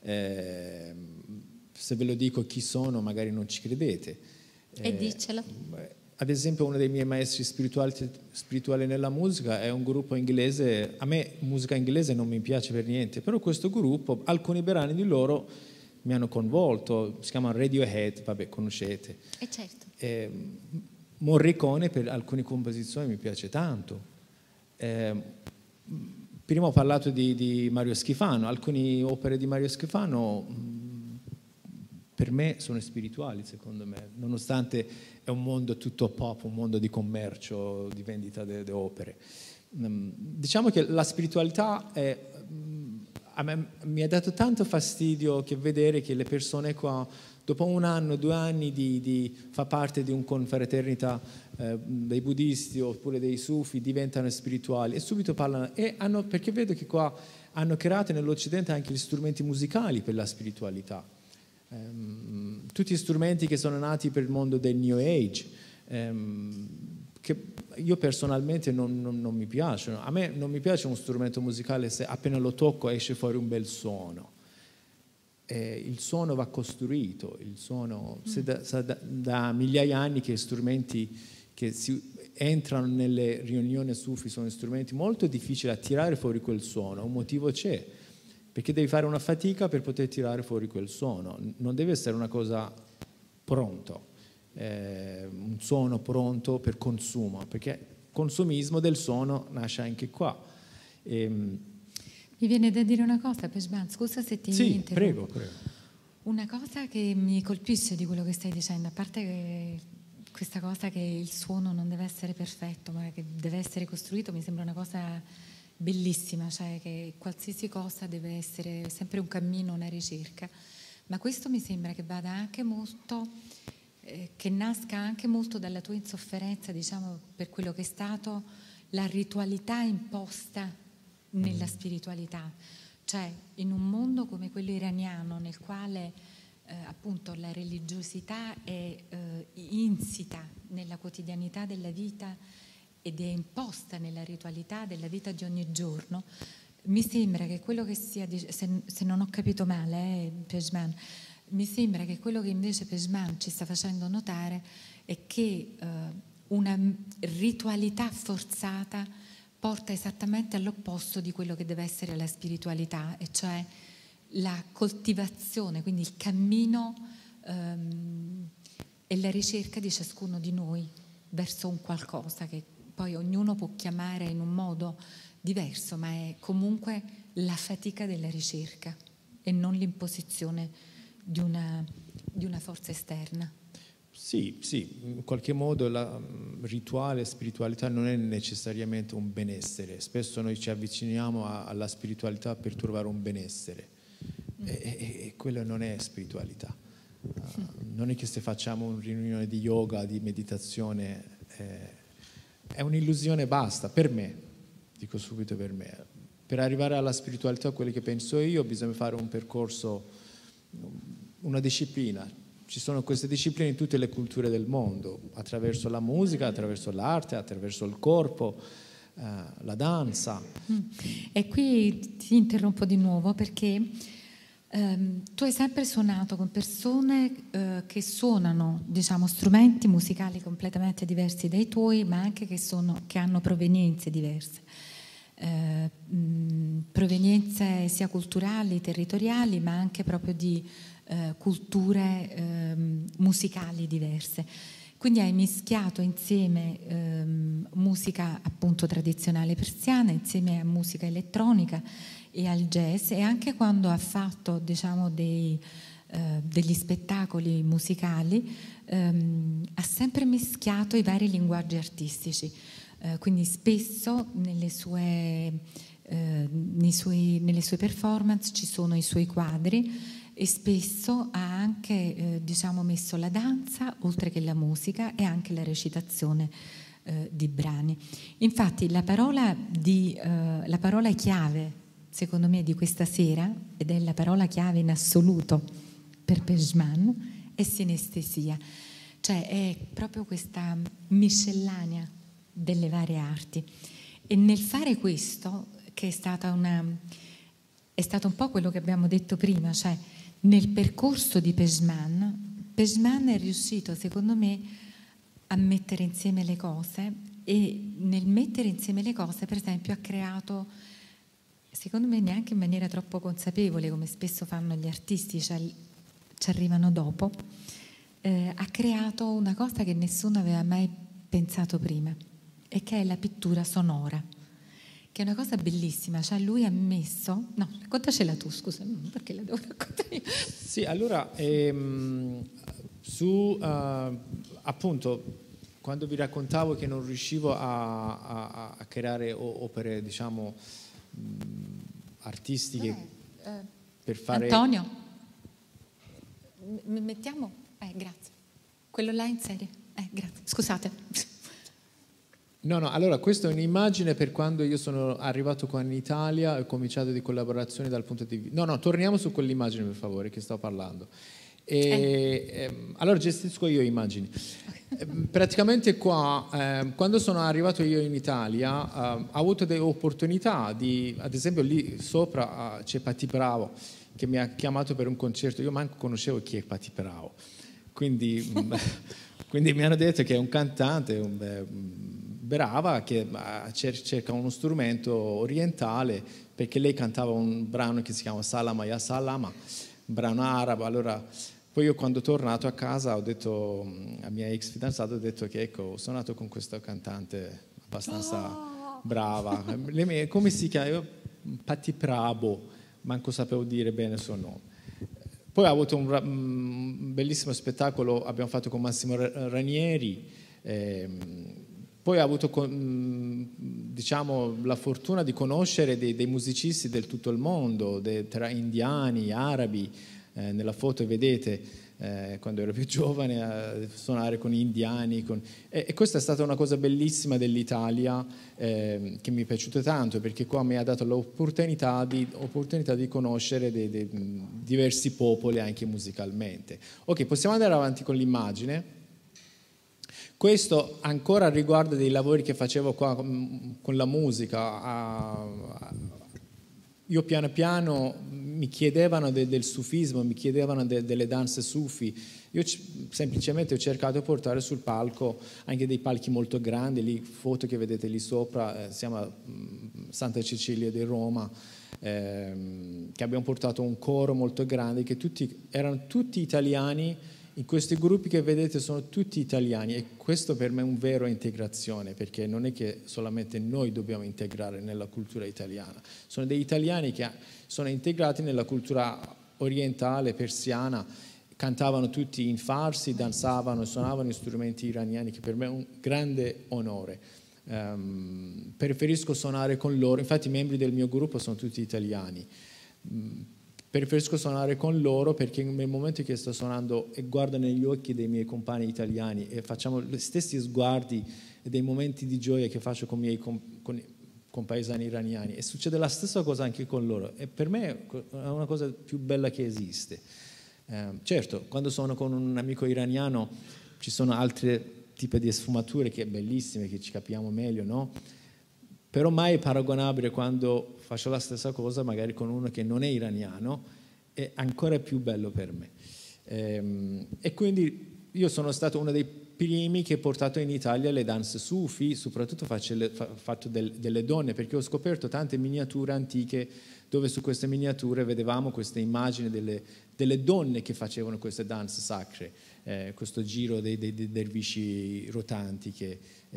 se ve lo dico chi sono magari non ci credete. E diccelo. Ad esempio uno dei miei maestri spirituali nella musica è un gruppo inglese. A me musica inglese non mi piace per niente, però questo gruppo, alcuni brani di loro mi hanno coinvolto, si chiama Radiohead, vabbè, conoscete. Certo. Morricone per alcune composizioni mi piace tanto. Prima ho parlato di Mario Schifano, alcune opere di Mario Schifano per me sono spirituali, secondo me, nonostante è un mondo tutto pop, un mondo di commercio, di vendita di opere. Diciamo che la spiritualità a me mi ha dato tanto fastidio che vedere che le persone qua, dopo 1 anno, 2 anni di fa parte di una confraternita dei buddisti oppure dei sufi, diventano spirituali e subito parlano, perché vedo che qua hanno creato nell'Occidente anche gli strumenti musicali per la spiritualità. Tutti gli strumenti che sono nati per il mondo del New Age, che io personalmente non mi piacciono. A me non mi piace un strumento musicale se appena lo tocco esce fuori un bel suono. Il suono va costruito, il suono, da migliaia di anni che strumenti che entrano nelle riunioni sufi sono strumenti molto difficili a tirare fuori quel suono. Un motivo c'è, perché devi fare una fatica per poter tirare fuori quel suono, non deve essere una cosa pronto, un suono pronto per consumo, perché il consumismo del suono nasce anche qua. Mi viene da dire una cosa, Pejman, scusa se ti interrompo. Prego. Una cosa che mi colpisce di quello che stai dicendo, a parte che questa cosa che il suono non deve essere perfetto, ma che deve essere costruito, mi sembra una cosa bellissima, cioè che qualsiasi cosa deve essere sempre un cammino, una ricerca, ma questo mi sembra che vada anche molto, che nasca anche molto dalla tua insofferenza, diciamo, per quello che è stato la ritualità imposta nella spiritualità, cioè in un mondo come quello iraniano nel quale appunto la religiosità è insita nella quotidianità della vita ed è imposta nella ritualità della vita di ogni giorno. Mi sembra che quello che sia, se non ho capito male, Pejman, mi sembra che quello che invece Pejman ci sta facendo notare è che una ritualità forzata porta esattamente all'opposto di quello che deve essere la spiritualità, e cioè la coltivazione, quindi il cammino e la ricerca di ciascuno di noi verso un qualcosa che poi ognuno può chiamare in un modo diverso, ma è comunque la fatica della ricerca e non l'imposizione di una forza esterna. Sì, in qualche modo la rituale, spiritualità non è necessariamente un benessere. Spesso noi ci avviciniamo alla spiritualità per trovare un benessere e quello non è spiritualità. Non è che se facciamo una riunione di yoga, di meditazione, è un'illusione, basta, per me, dico subito per me. Per arrivare alla spiritualità, quello che penso io, bisogna fare un percorso, una disciplina. Ci sono queste discipline in tutte le culture del mondo, attraverso la musica, attraverso l'arte, attraverso il corpo, la danza. E qui ti interrompo di nuovo perché tu hai sempre suonato con persone che suonano, diciamo, strumenti musicali completamente diversi dai tuoi, ma anche che hanno provenienze diverse. Provenienze sia culturali, territoriali, ma anche proprio di culture musicali diverse. Quindi hai mischiato insieme musica appunto tradizionale persiana insieme a musica elettronica e al jazz, e anche quando ha fatto, diciamo, degli spettacoli musicali ha sempre mischiato i vari linguaggi artistici, quindi spesso nelle sue performance ci sono i suoi quadri, e spesso ha anche diciamo messo la danza oltre che la musica e anche la recitazione di brani. Infatti la parola chiave secondo me di questa sera, ed è la parola chiave in assoluto per Pejman, è sinestesia, cioè è proprio questa miscellanea delle varie arti. E nel fare questo, che è stato un po' quello che abbiamo detto prima, cioè nel percorso di Pejman è riuscito, secondo me, a mettere insieme le cose, e nel mettere insieme le cose, per esempio, ha creato, secondo me neanche in maniera troppo consapevole, come spesso fanno gli artisti, cioè ci arrivano dopo, ha creato una cosa che nessuno aveva mai pensato prima, e che è la pittura sonora, che è una cosa bellissima, cioè lui ha messo... No, raccontacela tu, scusa, perché la devo raccontare io? Sì, allora, appunto, quando vi raccontavo che non riuscivo a creare opere, diciamo, artistiche per fare... Antonio, mettiamo... grazie. Quello là in serie. Grazie, scusate. No, allora questa è un'immagine per quando io sono arrivato qua in Italia e ho cominciato di collaborazioni dal punto di vista... No, torniamo su quell'immagine per favore che sto parlando. Allora gestisco io immagini. Praticamente qua, quando sono arrivato io in Italia, ho avuto delle opportunità di, ad esempio lì sopra c'è Patti Bravo che mi ha chiamato per un concerto, io manco conoscevo chi è Patti Bravo, quindi mi hanno detto che è un cantante brava che cerca uno strumento orientale, perché lei cantava un brano che si chiama Salama Ya Salama, un brano arabo. Allora poi io quando sono tornato a casa ho detto a mia ex fidanzata, ho detto che ecco, ho suonato con questa cantante abbastanza brava. Come si chiama? Io, Patti Bravo, manco sapevo dire bene il suo nome. Poi ho avuto un bellissimo spettacolo, abbiamo fatto con Massimo Ranieri, poi ho avuto diciamo, la fortuna di conoscere dei musicisti del tutto il mondo, tra indiani, arabi. Nella foto vedete quando ero più giovane suonare con indiani e questa è stata una cosa bellissima dell'Italia che mi è piaciuta tanto, perché qua mi ha dato l'opportunità di conoscere dei diversi popoli anche musicalmente. Ok, possiamo andare avanti con l'immagine. Questo ancora riguarda dei lavori che facevo qua con la musica. Io piano piano mi chiedevano del sufismo, mi chiedevano delle danze sufi. Io semplicemente ho cercato di portare sul palco anche dei palchi molto grandi, lì foto che vedete lì sopra, siamo a Santa Cecilia di Roma, che abbiamo portato un coro molto grande, che erano tutti italiani. In questi gruppi che vedete sono tutti italiani e questo per me è un vero integrazione, perché non è che solamente noi dobbiamo integrare nella cultura italiana, sono degli italiani che sono integrati nella cultura orientale, persiana, cantavano tutti in farsi, danzavano, suonavano strumenti iraniani, che per me è un grande onore. Preferisco suonare con loro, infatti i membri del mio gruppo sono tutti italiani. Preferisco suonare con loro perché nel momento che sto suonando e guardo negli occhi dei miei compagni italiani e facciamo gli stessi sguardi e dei momenti di gioia che faccio con i miei compaesani iraniani, e succede la stessa cosa anche con loro, e per me è una cosa più bella che esiste. Certo, quando sono con un amico iraniano ci sono altri tipi di sfumature che è bellissime, che ci capiamo meglio, no? Però mai è paragonabile quando faccio la stessa cosa magari con uno che non è iraniano, è ancora più bello per me. E quindi io sono stato uno dei primi che ha portato in Italia le danze sufi, soprattutto fatto delle donne, perché ho scoperto tante miniature antiche dove su queste miniature vedevamo queste immagini delle donne che facevano queste danze sacre, questo giro dei dervisci rotanti che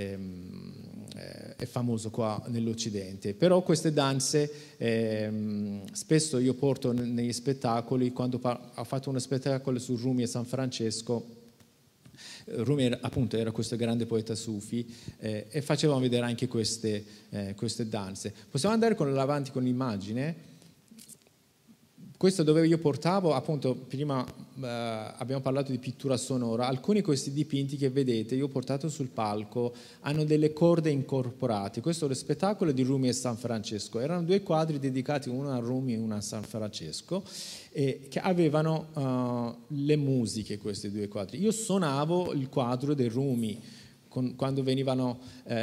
è famoso qua nell'Occidente. Però queste danze spesso io porto negli spettacoli. Quando ho fatto uno spettacolo su Rumi e San Francesco, Rumi appunto era questo grande poeta sufi, e facevamo vedere anche queste danze. Possiamo andare avanti con l'immagine. Questo dove io portavo, appunto, prima abbiamo parlato di pittura sonora. Alcuni di questi dipinti che vedete io ho portato sul palco hanno delle corde incorporate. Questo è lo spettacolo di Rumi e San Francesco. Erano due quadri dedicati, uno a Rumi e uno a San Francesco, che avevano le musiche, questi due quadri. Io suonavo il quadro dei Rumi quando venivano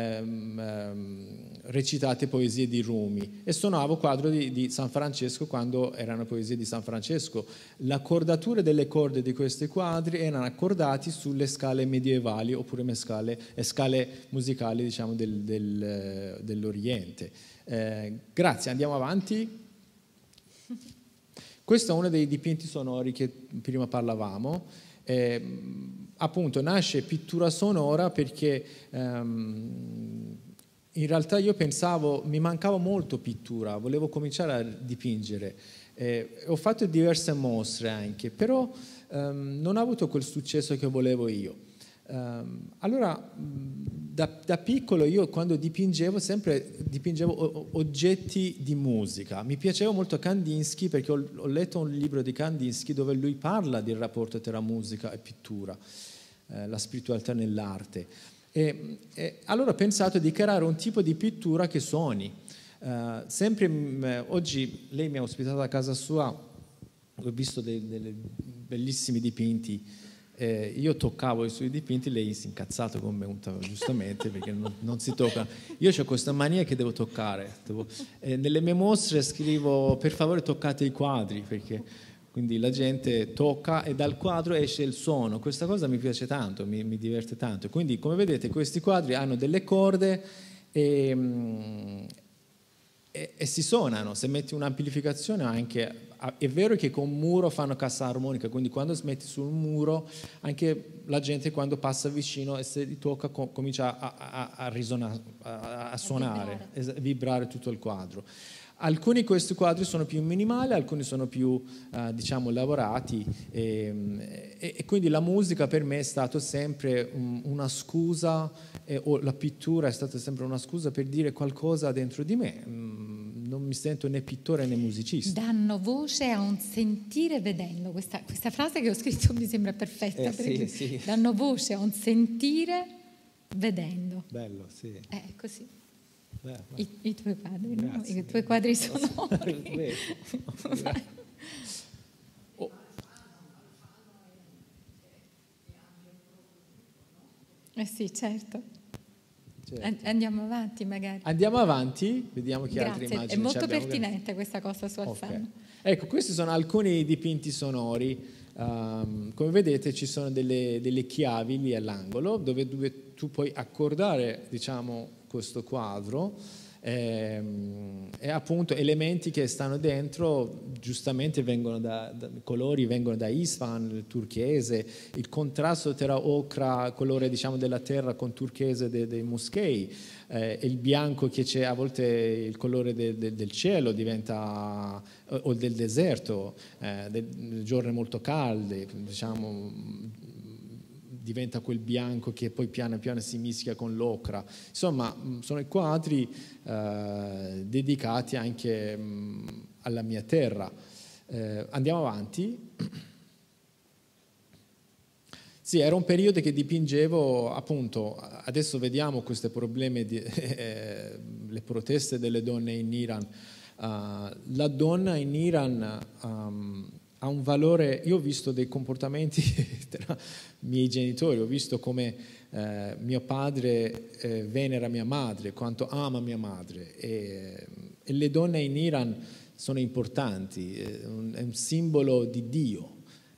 recitate poesie di Rumi, e suonavo quadro di San Francesco quando erano poesie di San Francesco. L'accordatura delle corde di questi quadri erano accordati sulle scale medievali oppure scale musicali, diciamo, dell'Oriente. Grazie, andiamo avanti. Questo è uno dei dipinti sonori che prima parlavamo. Appunto nasce pittura sonora perché in realtà io pensavo, mi mancava molto pittura, volevo cominciare a dipingere. Ho fatto diverse mostre anche, però non ho avuto quel successo che volevo io. Allora, da piccolo io quando dipingevo, sempre dipingevo oggetti di musica. Mi piaceva molto Kandinsky perché ho letto un libro di Kandinsky dove lui parla del rapporto tra musica e pittura, la spiritualità nell'arte. E allora ho pensato di creare un tipo di pittura che suoni. Oggi lei mi ha ospitato a casa sua, ho visto dei bellissimi dipinti. Io toccavo i suoi dipinti, lei si è incazzato con me giustamente perché non si tocca. Io ho questa mania che devo toccare. Nelle mie mostre scrivo: per favore toccate i quadri, perché quindi la gente tocca e dal quadro esce il suono. Questa cosa mi piace tanto, mi diverte tanto. Quindi, come vedete, questi quadri hanno delle corde e si suonano. Se metti un'amplificazione anche, è vero che con un muro fanno cassa armonica, quindi quando metti sul muro anche la gente quando passa vicino e se li tocca comincia a suonare, a vibrare tutto il quadro. Alcuni di questi quadri sono più minimali, alcuni sono più diciamo lavorati e quindi la musica per me è stata sempre una scusa, o la pittura è stata sempre una scusa per dire qualcosa dentro di me. Non mi sento né pittore né musicista. Danno voce a un sentire vedendo. Questa frase che ho scritto mi sembra perfetta. Sì. Danno voce a un sentire vedendo. Bello, sì. È così. Beh. I tuoi quadri, Grazie. no? I tuoi quadri sonori. Sì, certo. Andiamo avanti magari. Andiamo avanti, vediamo che Grazie. altre immagini è molto abbiamo. pertinente questa cosa su Alfano. Okay. Ecco, questi sono alcuni dipinti sonori. Come vedete ci sono delle chiavi lì all'angolo dove tu puoi accordare, diciamo, questo quadro e appunto elementi che stanno dentro giustamente i colori vengono da Isfahan, il turchese, il contrasto tra ocra, colore diciamo della terra, con turchese dei moschei, il bianco che c'è, a volte il colore del cielo diventa, o del deserto, giorni molto calde, diciamo diventa quel bianco che poi piano piano si mischia con l'ocra. Insomma, sono i quadri dedicati anche alla mia terra. Andiamo avanti. Sì, era un periodo che dipingevo, appunto, adesso vediamo questi problemi, le proteste delle donne in Iran. La donna in Iran ha un valore. Io ho visto dei comportamenti tra i miei genitori, ho visto come mio padre venera mia madre, quanto ama mia madre, e le donne in Iran sono importanti, è un simbolo di Dio.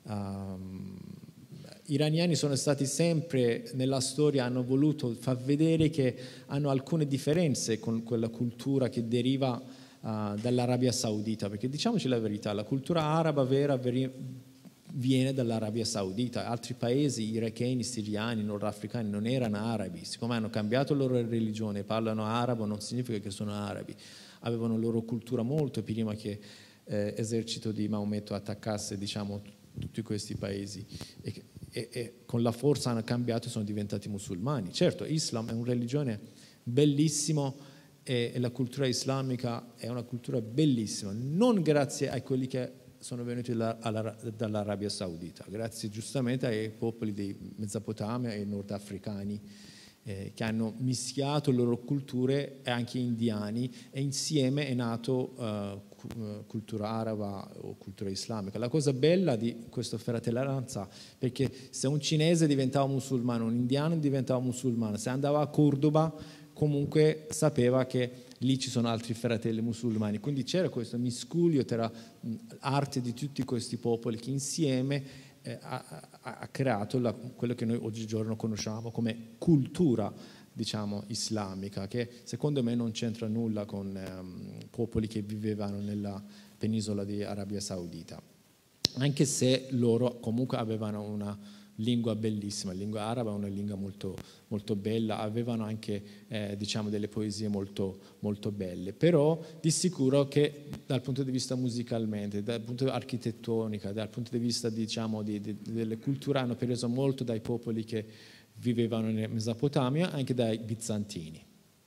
Gli iraniani sono stati sempre nella storia, hanno voluto far vedere che hanno alcune differenze con quella cultura che deriva dall'Arabia Saudita, perché diciamoci la verità, la cultura araba vera viene dall'Arabia Saudita. Altri paesi, iracheni, siriani, nordafricani, non erano arabi. Siccome hanno cambiato la loro religione, parlano arabo, non significa che sono arabi. Avevano la loro cultura molto prima che l'esercito di Maometto attaccasse, diciamo, tutti questi paesi e con la forza hanno cambiato e sono diventati musulmani. Certo, l'Islam è una religione bellissima e la cultura islamica è una cultura bellissima, non grazie a quelli che sono venuti dall'Arabia Saudita, grazie giustamente ai popoli di Mesopotamia e nordafricani che hanno mischiato le loro culture e anche indiani, e insieme è nato cultura araba o cultura islamica. La cosa bella di questa fratellanza, perché se un cinese diventava musulmano, un indiano diventava musulmano, se andava a Cordoba comunque sapeva che lì ci sono altri fratelli musulmani, quindi c'era questo miscuglio tra arte di tutti questi popoli che insieme ha creato quello che noi oggigiorno conosciamo come cultura, diciamo, islamica, che secondo me non c'entra nulla con popoli che vivevano nella penisola di Arabia Saudita, anche se loro comunque avevano una lingua bellissima, la lingua araba è una lingua molto, molto bella, avevano anche diciamo delle poesie molto, molto belle, però di sicuro che dal punto di vista musicalmente, dal punto architettonico, dal punto di vista diciamo delle culture hanno preso molto dai popoli che vivevano in Mesopotamia, anche dai bizantini.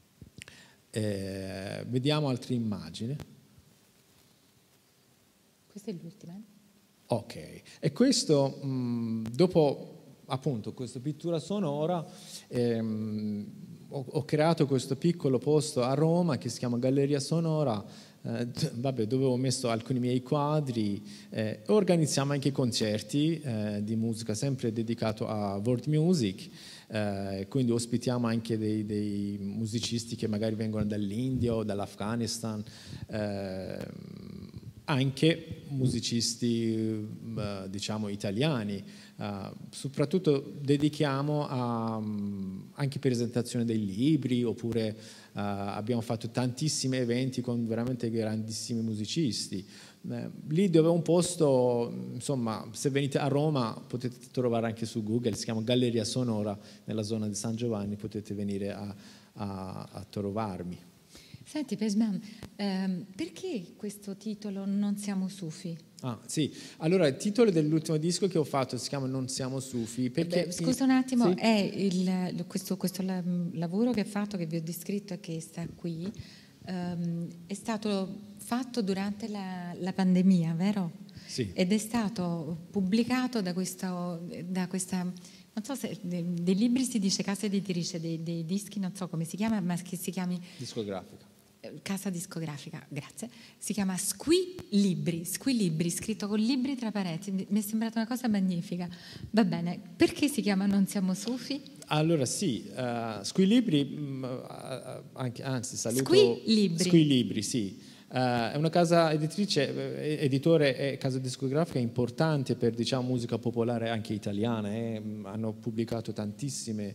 Vediamo altre immagini. Questa è l'ultima. Ok, e questo dopo appunto questa pittura sonora ho creato questo piccolo posto a Roma che si chiama Galleria Sonora, dove ho messo alcuni miei quadri, organizziamo anche concerti di musica sempre dedicato a world music, quindi ospitiamo anche dei musicisti che magari vengono dall'India o dall'Afghanistan, anche musicisti diciamo italiani, soprattutto dedichiamo anche presentazioni dei libri, oppure abbiamo fatto tantissimi eventi con veramente grandissimi musicisti. Lì dove è un posto, insomma, se venite a Roma potete trovare anche su Google, si chiama Galleria Sonora, nella zona di San Giovanni, potete venire a trovarmi. Senti Pejman, perché questo titolo Non siamo sufi? Ah, sì, allora il titolo dell'ultimo disco che ho fatto si chiama Non siamo sufi perché... Scusa un attimo, sì? è questo lavoro che hai fatto, che vi ho descritto e che sta qui, è stato fatto durante la pandemia, vero? Sì. Ed è stato pubblicato da questa, non so se dei libri si dice casa editrice, dei dischi, non so come si chiama, ma che si chiami... Discografica. Casa discografica, grazie. Si chiama Squilibri, scritto con libri tra pareti. Mi è sembrata una cosa magnifica. Va bene, perché si chiama Non siamo sufi? Allora sì, Squilibri, anzi saluto... Squilibri, sì. È una casa editrice, editore e casa discografica importante per diciamo musica popolare anche italiana. Hanno pubblicato tantissimi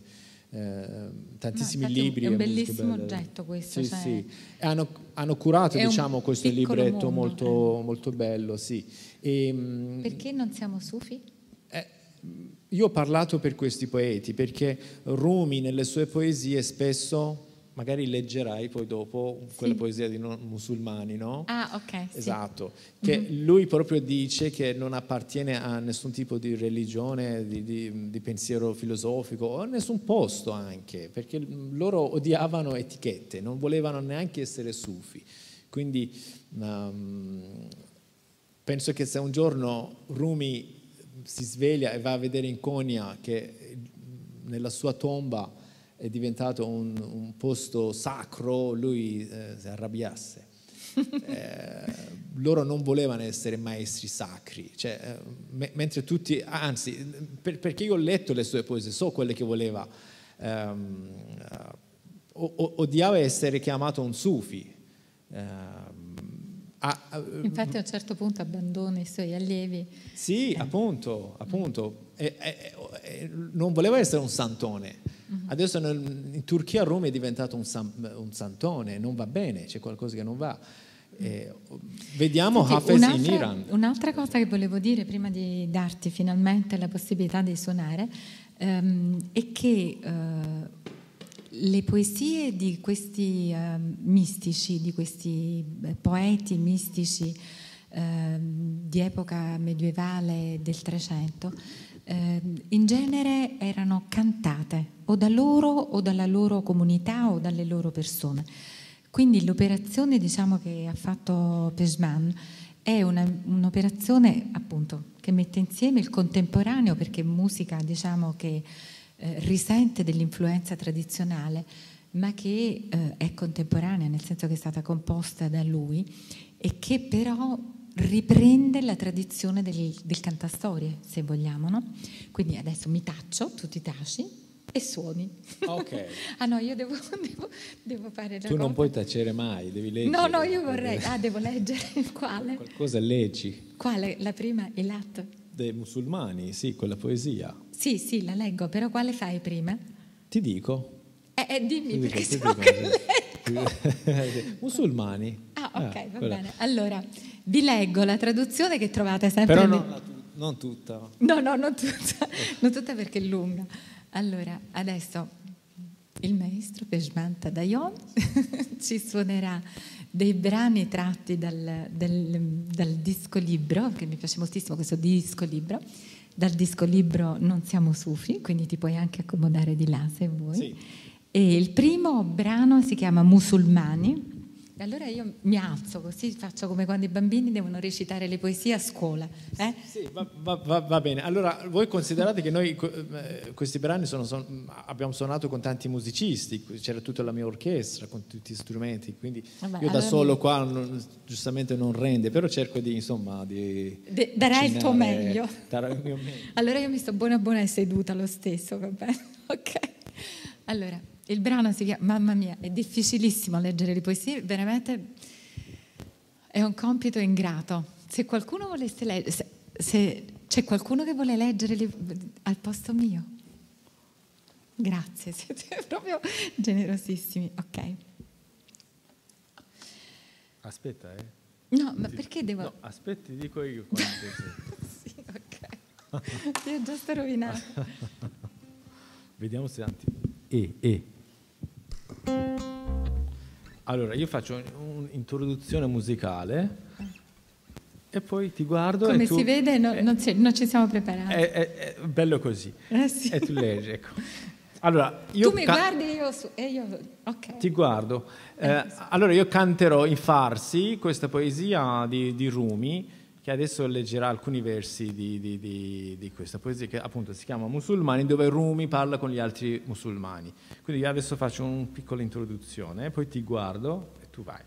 libri. È un bellissimo oggetto questo. Sì, cioè, sì. Hanno curato diciamo questo libretto mondo, molto bello, sì. Perché non siamo sufi? Io ho parlato per questi poeti perché Rumi nelle sue poesie spesso, magari leggerai poi dopo quella poesia di non musulmani, no? Ah, ok. Esatto, che lui proprio dice che non appartiene a nessun tipo di religione, di pensiero filosofico, o a nessun posto anche, perché loro odiavano etichette, non volevano neanche essere sufi. Quindi penso che se un giorno Rumi si sveglia e va a vedere in Konya che nella sua tomba è diventato un posto sacro, lui si arrabbiasse. Loro non volevano essere maestri sacri, cioè, mentre tutti, anzi, perché io ho letto le sue poesie, so quelle che voleva, odiava essere chiamato un sufi. Infatti a un certo punto abbandona i suoi allievi. Sì, appunto. Non voleva essere un santone. Adesso in Turchia Roma è diventato un santone, non va bene, c'è qualcosa che non va. Vediamo Hafez in Iran. Un'altra cosa che volevo dire prima di darti finalmente la possibilità di suonare è che le poesie di questi mistici, di questi poeti mistici di epoca medievale del 300 in genere erano cantate o da loro o dalla loro comunità o dalle loro persone. Quindi l'operazione, diciamo, che ha fatto Pejman è un'operazione appunto che mette insieme il contemporaneo, perché è musica, diciamo, che risente dell'influenza tradizionale, ma che è contemporanea, nel senso che è stata composta da lui e che però riprende la tradizione del cantastorie, se vogliamo, no? Quindi adesso mi taccio, tu ti taci e suoni. Ok. Ah no, io devo fare la Tu non cosa. puoi tacere mai, devi leggere. No, io vorrei. Devo leggere. Quale? Qualcosa leggi. Quale? La prima, il lato? Dei musulmani, sì, quella poesia. Sì, la leggo, però quale fai prima? Ti dico. Dimmi, perché sennò che leggo. Musulmani. Ok, va bene. Allora, vi leggo la traduzione che trovate sempre però nel... no, Non tutta. No, non tutta, non tutta perché è lunga. Allora, adesso il maestro Pejman Tadayon ci suonerà dei brani tratti dal disco libro, che mi piace moltissimo questo disco libro. Dal disco libro Non siamo sufi, quindi ti puoi anche accomodare di là se vuoi. Sì. E il primo brano si chiama Musulmani. E allora io mi alzo così, faccio come quando i bambini devono recitare le poesie a scuola. Sì, va bene. Allora, voi considerate che noi questi brani abbiamo suonato con tanti musicisti, c'era tutta la mia orchestra con tutti gli strumenti, quindi io da solo qua giustamente non rende, però cerco di, insomma, darai il tuo meglio. Darò il mio meglio. Allora io mi sto buona seduta lo stesso, va bene? Ok. Allora, il brano si chiama, mamma mia, è difficilissimo leggere le poesie, veramente è un compito ingrato. Se qualcuno volesse leggere, se c'è qualcuno che vuole leggere al posto mio, grazie, siete proprio generosissimi. Ok. Aspetta, No, ma perché devo... No, aspetti, dico io quando Sì, ok. Io già sto rovinato. Vediamo se Allora, io faccio un'introduzione musicale e poi ti guardo. Come e tu, si vede non ci siamo preparati. È bello così. Sì. E tu leggi, ecco. Allora, io tu mi guardi e io ok. Ti guardo. Allora io canterò in farsi questa poesia di Rumi, che adesso leggerà alcuni versi di questa poesia che appunto si chiama Musulmani, dove Rumi parla con gli altri musulmani. Quindi io adesso faccio una piccola introduzione, poi ti guardo e tu vai.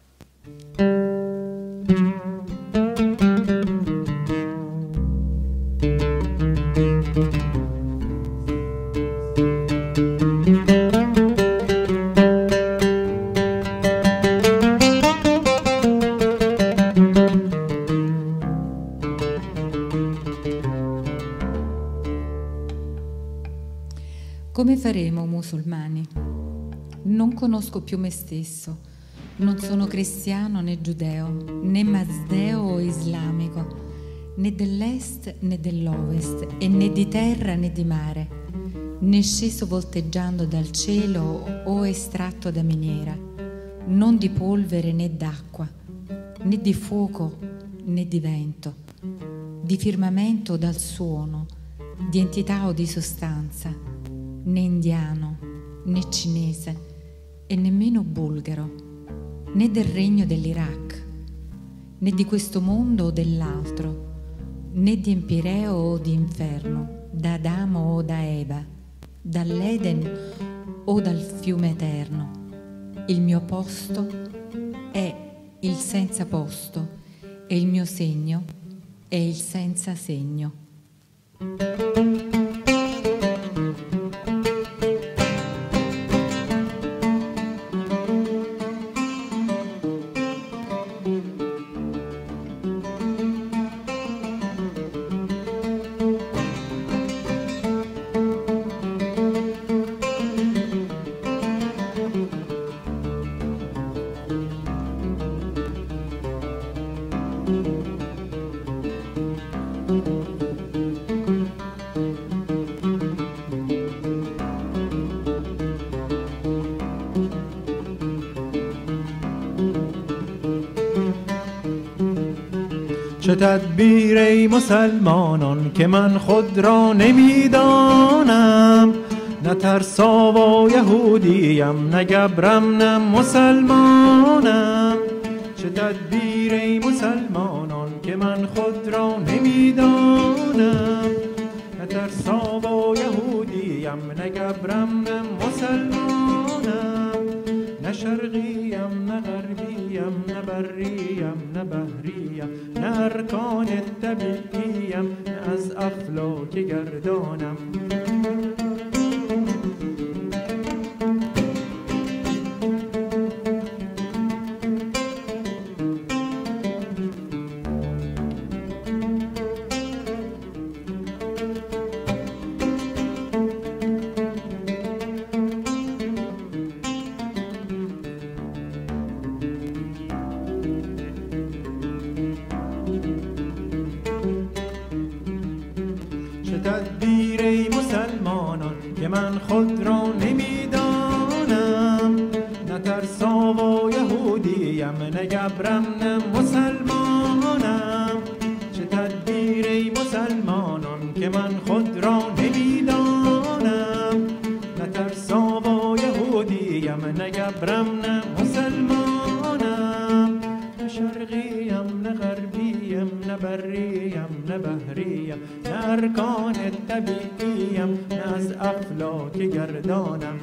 Come faremo, musulmani? Non conosco più me stesso, non sono cristiano né giudeo, né mazdeo o islamico, né dell'est né dell'ovest, e né di terra né di mare, né sceso volteggiando dal cielo o estratto da miniera, non di polvere né d'acqua, né di fuoco né di vento, di firmamento o dal suono, di entità o di sostanza, né indiano, né cinese e nemmeno bulgaro, né del regno dell'Iraq, né di questo mondo o dell'altro, né di Empireo o di Inferno, da Adamo o da Eva, dall'Eden o dal fiume eterno. Il mio posto è il senza posto e il mio segno è il senza segno. چه تدبیر ای مسلمانان که من خود را نمیدانم، نه ترسا و یهودیم، نه گبرم نه مسلمانم. چه تدبیر ای مسلمانان که من خود را نمیدانم، نه ترسا و یهودیم، نه گبرم نه مسلمانم. نه شرقیم نه غربیم، نه بریم نه بحریم، نه ارکان طبیعیم، نه از افلاک گردانم. که من خود را نمیدانم، نه ترسا و یهودیم، نه گبرم نه مسلمانم. چه تدبیر ای مسلمانان که من خود را نمیدانم، نه ترسا و یهودیم، نه گبرم نه مسلمانم. نه شرقیم نه غربیم، نه بریم نه بحریم، نه ارکان طبیعیم، نه از افلاک گردانم.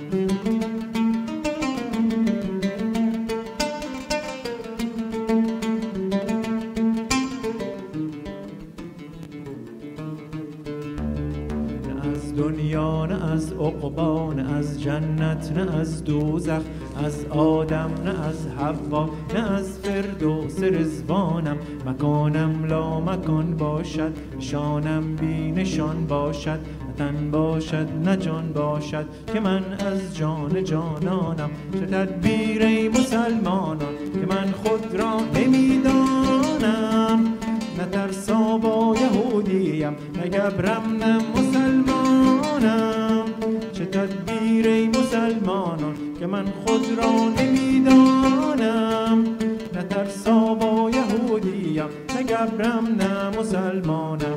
دنیا نه از عقبی، نه از جنت نه از دوزخ، از آدم نه از حوا، نه از فردوس رضوانم. مکانم لا مکان باشد، نشانم بی نشان باشد، نه تن باشد نه جان باشد که من از جان جانانم. چه تدبیر ای مسلمانان که من خود را نمیدانم، نه ترسا با یهودیم، نه گبرم نه مسلمانم. چه تدبیر ای مسلمانان که من خود را نمیدانم، نه ترسا با یهودیم، نه گبرم نه مسلمانم.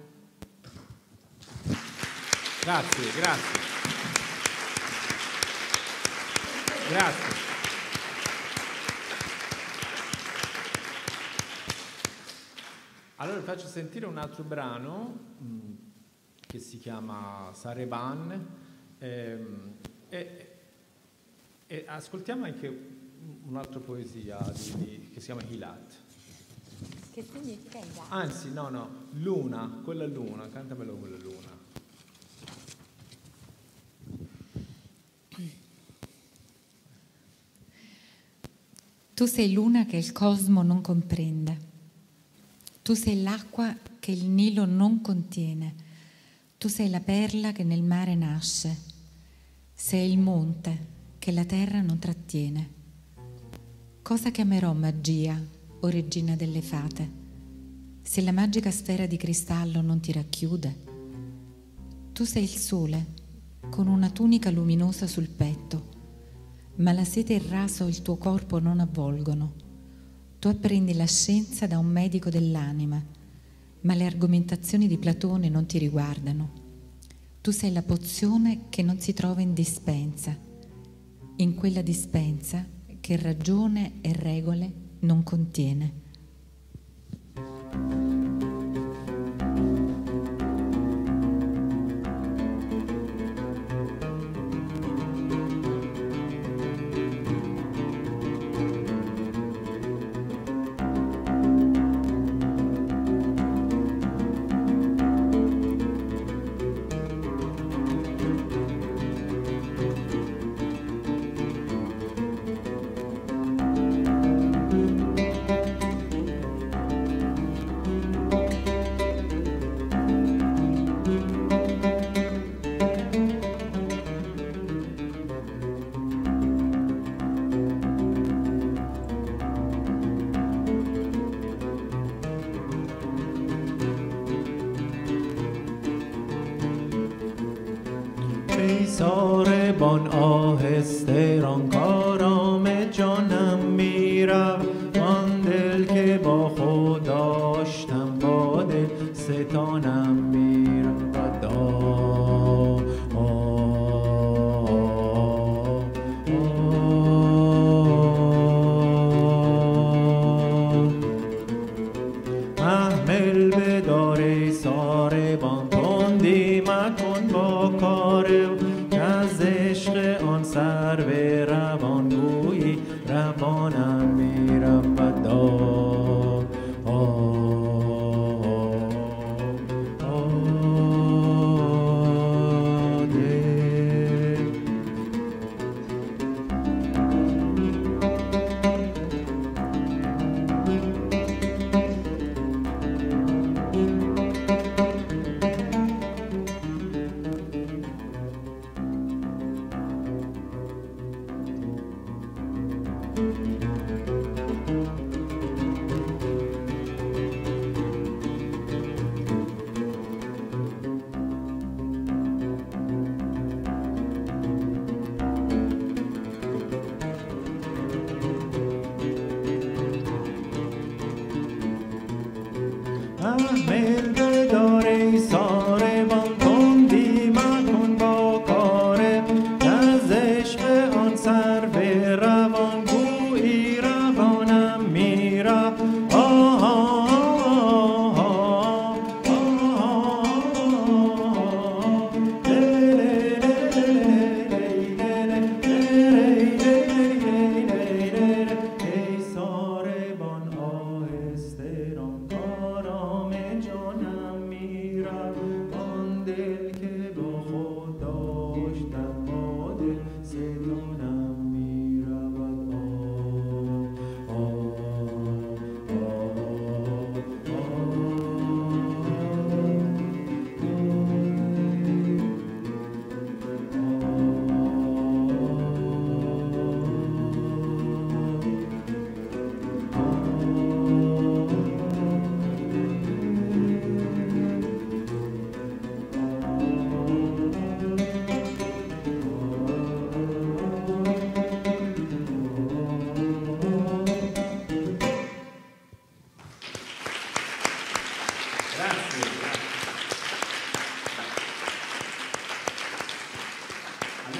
Grazie, grazie. Grazie. Allora vi faccio sentire un altro brano che si chiama Sareban e ascoltiamo anche un'altra poesia che si chiama Hilat. Che significa Hilat? Anzi, no, Luna, quella Luna, cantamelo quella Luna. Tu sei luna che il cosmo non comprende. Tu sei l'acqua che il Nilo non contiene. Tu sei la perla che nel mare nasce. Sei il monte che la terra non trattiene. Cosa chiamerò magia, o regina delle fate, se la magica sfera di cristallo non ti racchiude? Tu sei il sole, con una tunica luminosa sul petto, ma la sete e il raso il tuo corpo non avvolgono. Tu apprendi la scienza da un medico dell'anima, ma le argomentazioni di Platone non ti riguardano. Tu sei la pozione che non si trova in dispensa, in quella dispensa che ragione e regole non contiene. ساربان آهسته رانکارام جانم میرفت، آن دل که با خود داشتم با دل ستانم میرفت. محمل بداره ساربان تندی مکن با کار، از عشق آن سر به روانگویی روانم میرفت.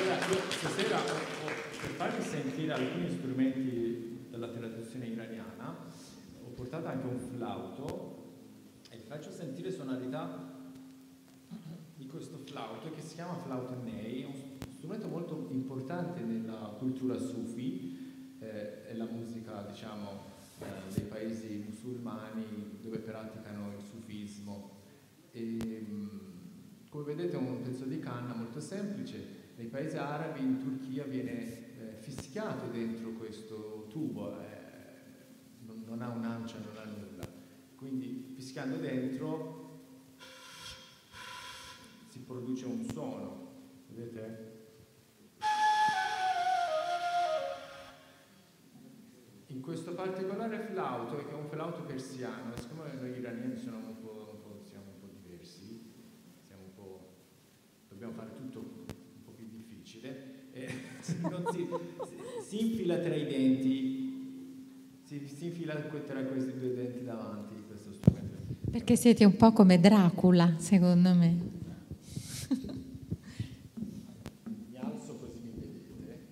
Allora, io stasera per farvi sentire alcuni strumenti della tradizione iraniana, ho portato anche un flauto e vi faccio sentire sonorità di questo flauto che si chiama flauto Ney, è un strumento molto importante nella cultura sufi e la musica, diciamo, dei paesi musulmani dove praticano il sufismo. E, come vedete è un pezzo di canna molto semplice. Nei paesi arabi, in Turchia, viene fischiato dentro questo tubo, non ha un'ancia, non ha nulla. Quindi fischiando dentro si produce un suono, vedete? In questo particolare flauto, che è un flauto persiano, siccome noi iraniani siamo un po' diversi, dobbiamo fare tutto un po' più difficile, si infila tra i denti, si infila tra questi due denti davanti questo strumento. Perché siete un po' come Dracula, secondo me. Mi alzo così mi vedete.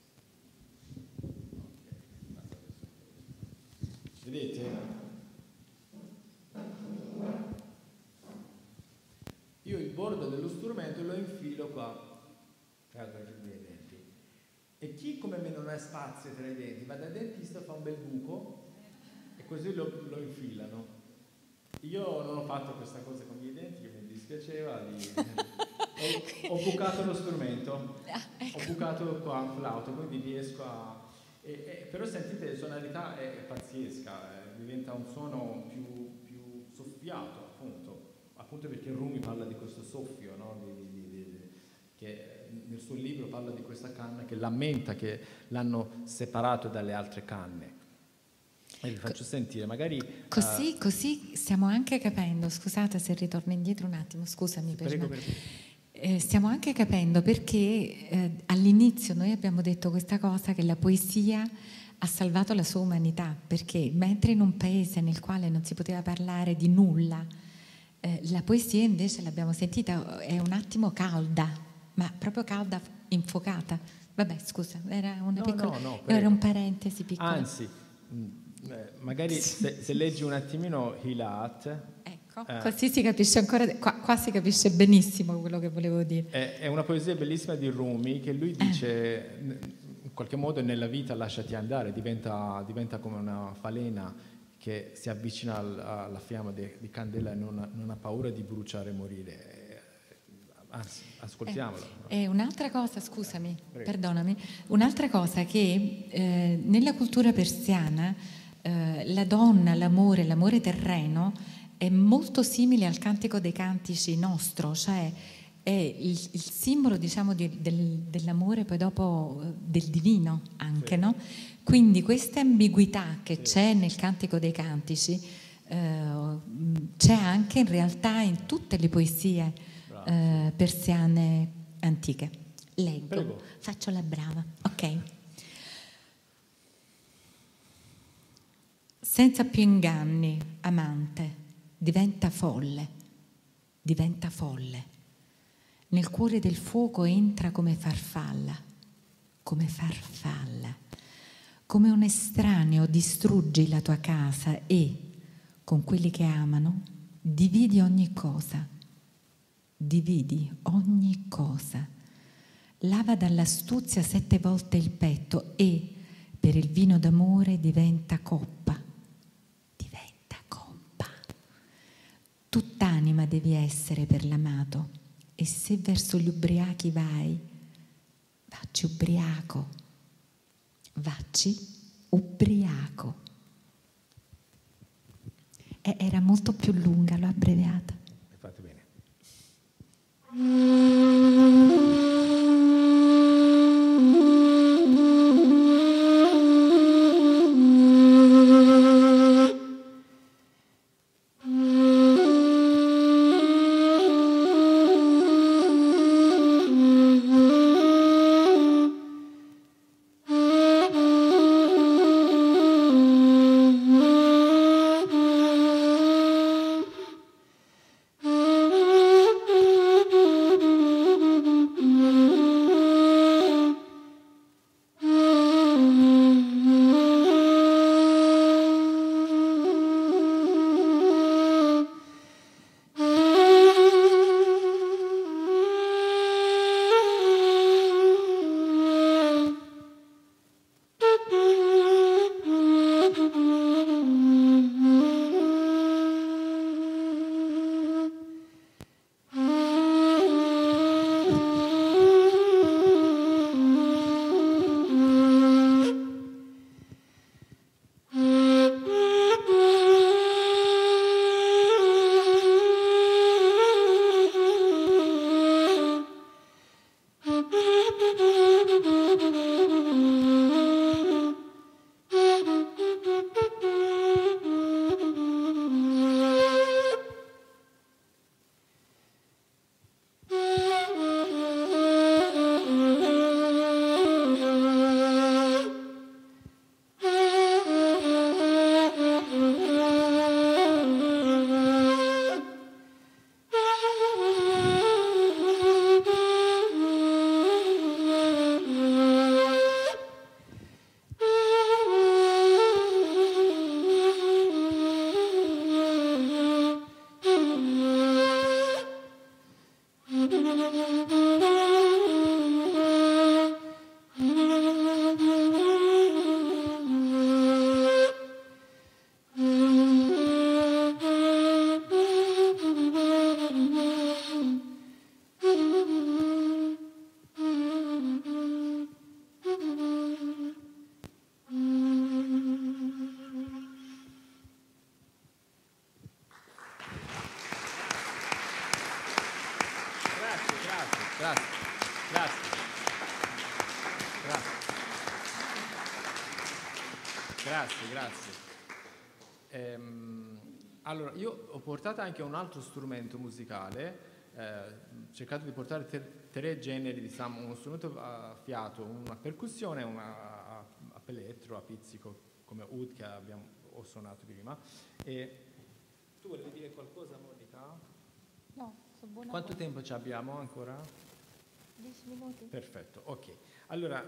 Vedete? Io il bordo dello strumento lo infilo qua tra i miei denti. E chi come me non ha spazio tra i denti, va dal dentista, fa un bel buco e così lo infilano. Io non ho fatto questa cosa con i miei denti, che mi dispiaceva, ho bucato lo strumento, ho bucato qua un flauto, quindi riesco a... però sentite, la sonorità è pazzesca, diventa un suono più soffiato, appunto perché Rumi parla di questo soffio, no? Che nel suo libro parla di questa canna che lamenta che l'hanno separato dalle altre canne. E vi faccio sentire, magari... Così stiamo anche capendo, scusate se ritorno indietro un attimo, scusami. Prego. Stiamo anche capendo perché all'inizio noi abbiamo detto questa cosa che la poesia ha salvato la sua umanità, perché mentre in un paese nel quale non si poteva parlare di nulla, la poesia invece l'abbiamo sentita, è un attimo calda, ma proprio calda, infuocata. Vabbè, scusa, era una piccola... No, era un parentesi piccolo. Anzi, magari se leggi un attimino Hilat... Ecco, così si capisce ancora, qua si capisce benissimo quello che volevo dire. È una poesia bellissima di Rumi che lui dice, in qualche modo nella vita lasciati andare, diventa come una falena che si avvicina alla fiamma di candela e non ha paura di bruciare e morire. Anzi, ascoltiamolo. E un'altra cosa, scusami, Prego. perdonami, un'altra cosa che nella cultura persiana la donna, l'amore terreno è molto simile al Cantico dei Cantici nostro, cioè è il simbolo, diciamo, dell'amore poi dopo del divino anche, sì. No? Quindi questa ambiguità che sì. C'è nel Cantico dei Cantici c'è anche in realtà in tutte le poesie persiane antiche. Leggo, prego. Faccio la brava, ok. Senza più inganni, amante, diventa folle. Nel cuore del fuoco entra come farfalla, come un estraneo distruggi la tua casa e, con quelli che amano, dividi ogni cosa. Lava dall'astuzia 7 volte il petto e, per il vino d'amore, diventa coppa. Tutt'anima devi essere per l'amato, e se verso gli ubriachi vacci ubriaco. Era molto più lunga, l'ho abbreviata. Fate bene. grazie. Allora, io ho portato anche un altro strumento musicale, cercato di portare tre generi, diciamo, uno strumento a fiato, una percussione, una a pelettro, a pizzico, come oud che ho suonato prima. E tu volevi dire qualcosa, Monica? No, sono buona. Quanto tempo ci abbiamo ancora? 10 minuti. Perfetto, ok. Allora,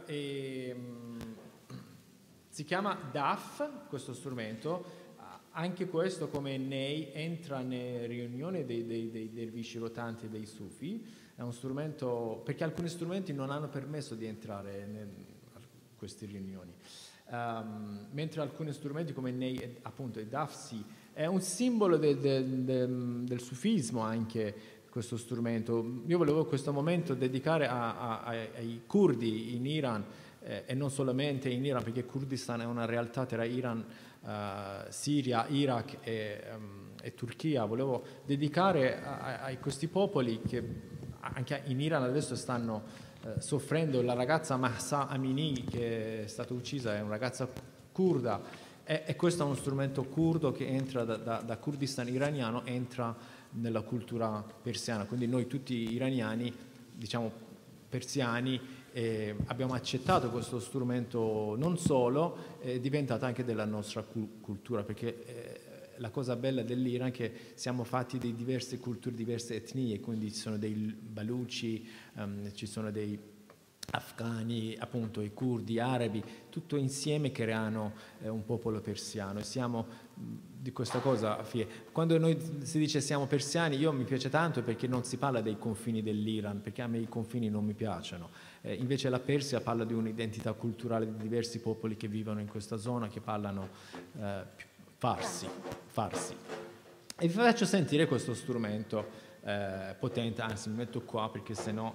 si chiama DAF, questo strumento. Anche questo, come Ney, entra nelle riunioni dei dervisci rotanti e dei sufi. È un strumento, perché alcuni strumenti non hanno permesso di entrare in queste riunioni. Mentre alcuni strumenti come Ney, appunto, e DAF, sì. È un simbolo del sufismo anche questo strumento. Io volevo questo momento dedicare ai curdi in Iran, e non solamente in Iran, perché Kurdistan è una realtà tra Iran, Siria, Iraq e Turchia. Volevo dedicare a questi popoli che anche in Iran adesso stanno soffrendo. La ragazza Mahsa Amini, che è stata uccisa, è una ragazza curda, e questo è uno strumento curdo che entra da Kurdistan iraniano, entra nella cultura persiana. Quindi noi tutti iraniani, diciamo persiani, abbiamo accettato questo strumento, non solo, è diventato anche della nostra cultura, perché la cosa bella dell'Iran è che siamo fatti di diverse culture, diverse etnie, quindi ci sono dei baluci, ci sono dei afghani, appunto i curdi, arabi, tutto insieme creano un popolo persiano, e siamo di questa cosa. Quando noi si dice siamo persiani, io mi piace tanto perché non si parla dei confini dell'Iran, perché a me i confini non mi piacciono. Invece la Persia parla di un'identità culturale di diversi popoli che vivono in questa zona, che parlano farsi. E vi faccio sentire questo strumento potente, anzi mi metto qua perché sennò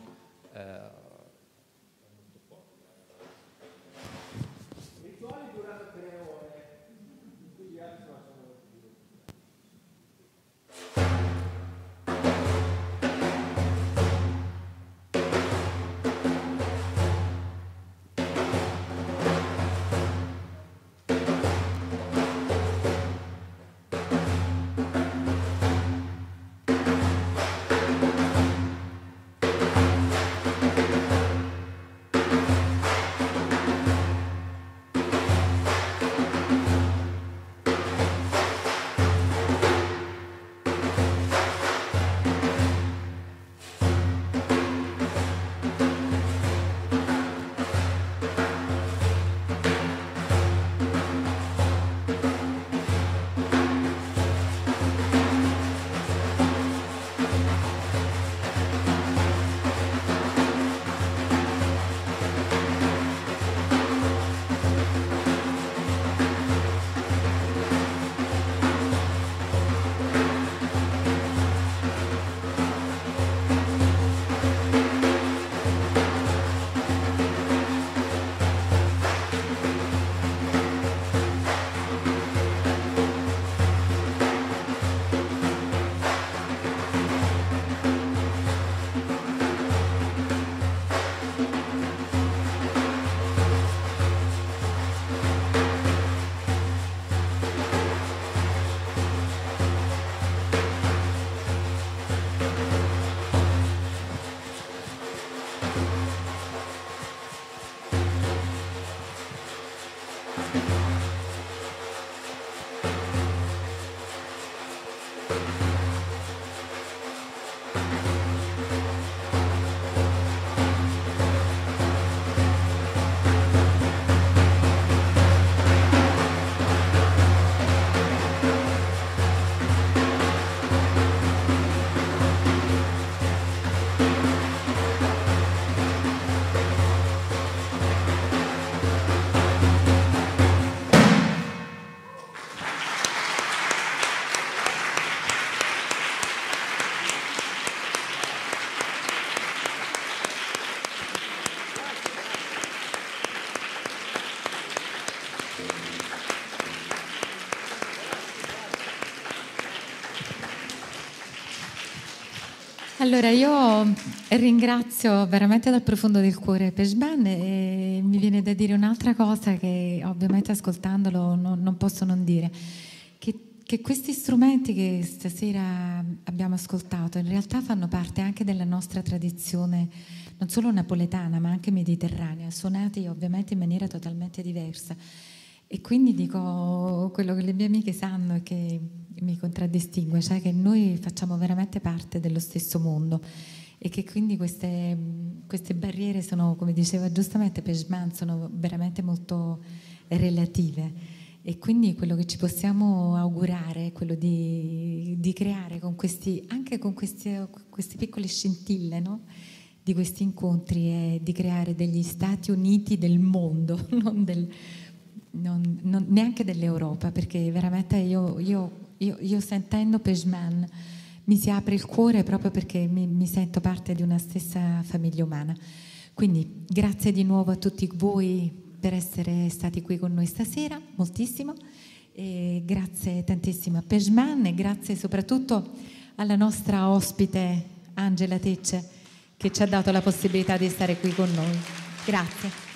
Allora, io ringrazio veramente dal profondo del cuore Pejman, e mi viene da dire un'altra cosa che ovviamente ascoltandolo non posso non dire, che questi strumenti che stasera abbiamo ascoltato in realtà fanno parte anche della nostra tradizione, non solo napoletana ma anche mediterranea, suonati ovviamente in maniera totalmente diversa. E quindi dico quello che le mie amiche sanno e che mi contraddistingue, cioè che noi facciamo veramente parte dello stesso mondo e che quindi queste barriere sono, come diceva giustamente Pejman, sono veramente molto relative. E quindi quello che ci possiamo augurare è quello di creare con anche con queste piccole scintille, no? Di questi incontri, e di creare degli Stati Uniti del mondo, neanche dell'Europa, perché veramente io sentendo Pejman mi si apre il cuore proprio perché mi sento parte di una stessa famiglia umana. Quindi grazie di nuovo a tutti voi per essere stati qui con noi stasera, moltissimo, e grazie tantissimo a Pejman e grazie soprattutto alla nostra ospite Angela Tecce che ci ha dato la possibilità di stare qui con noi. Grazie.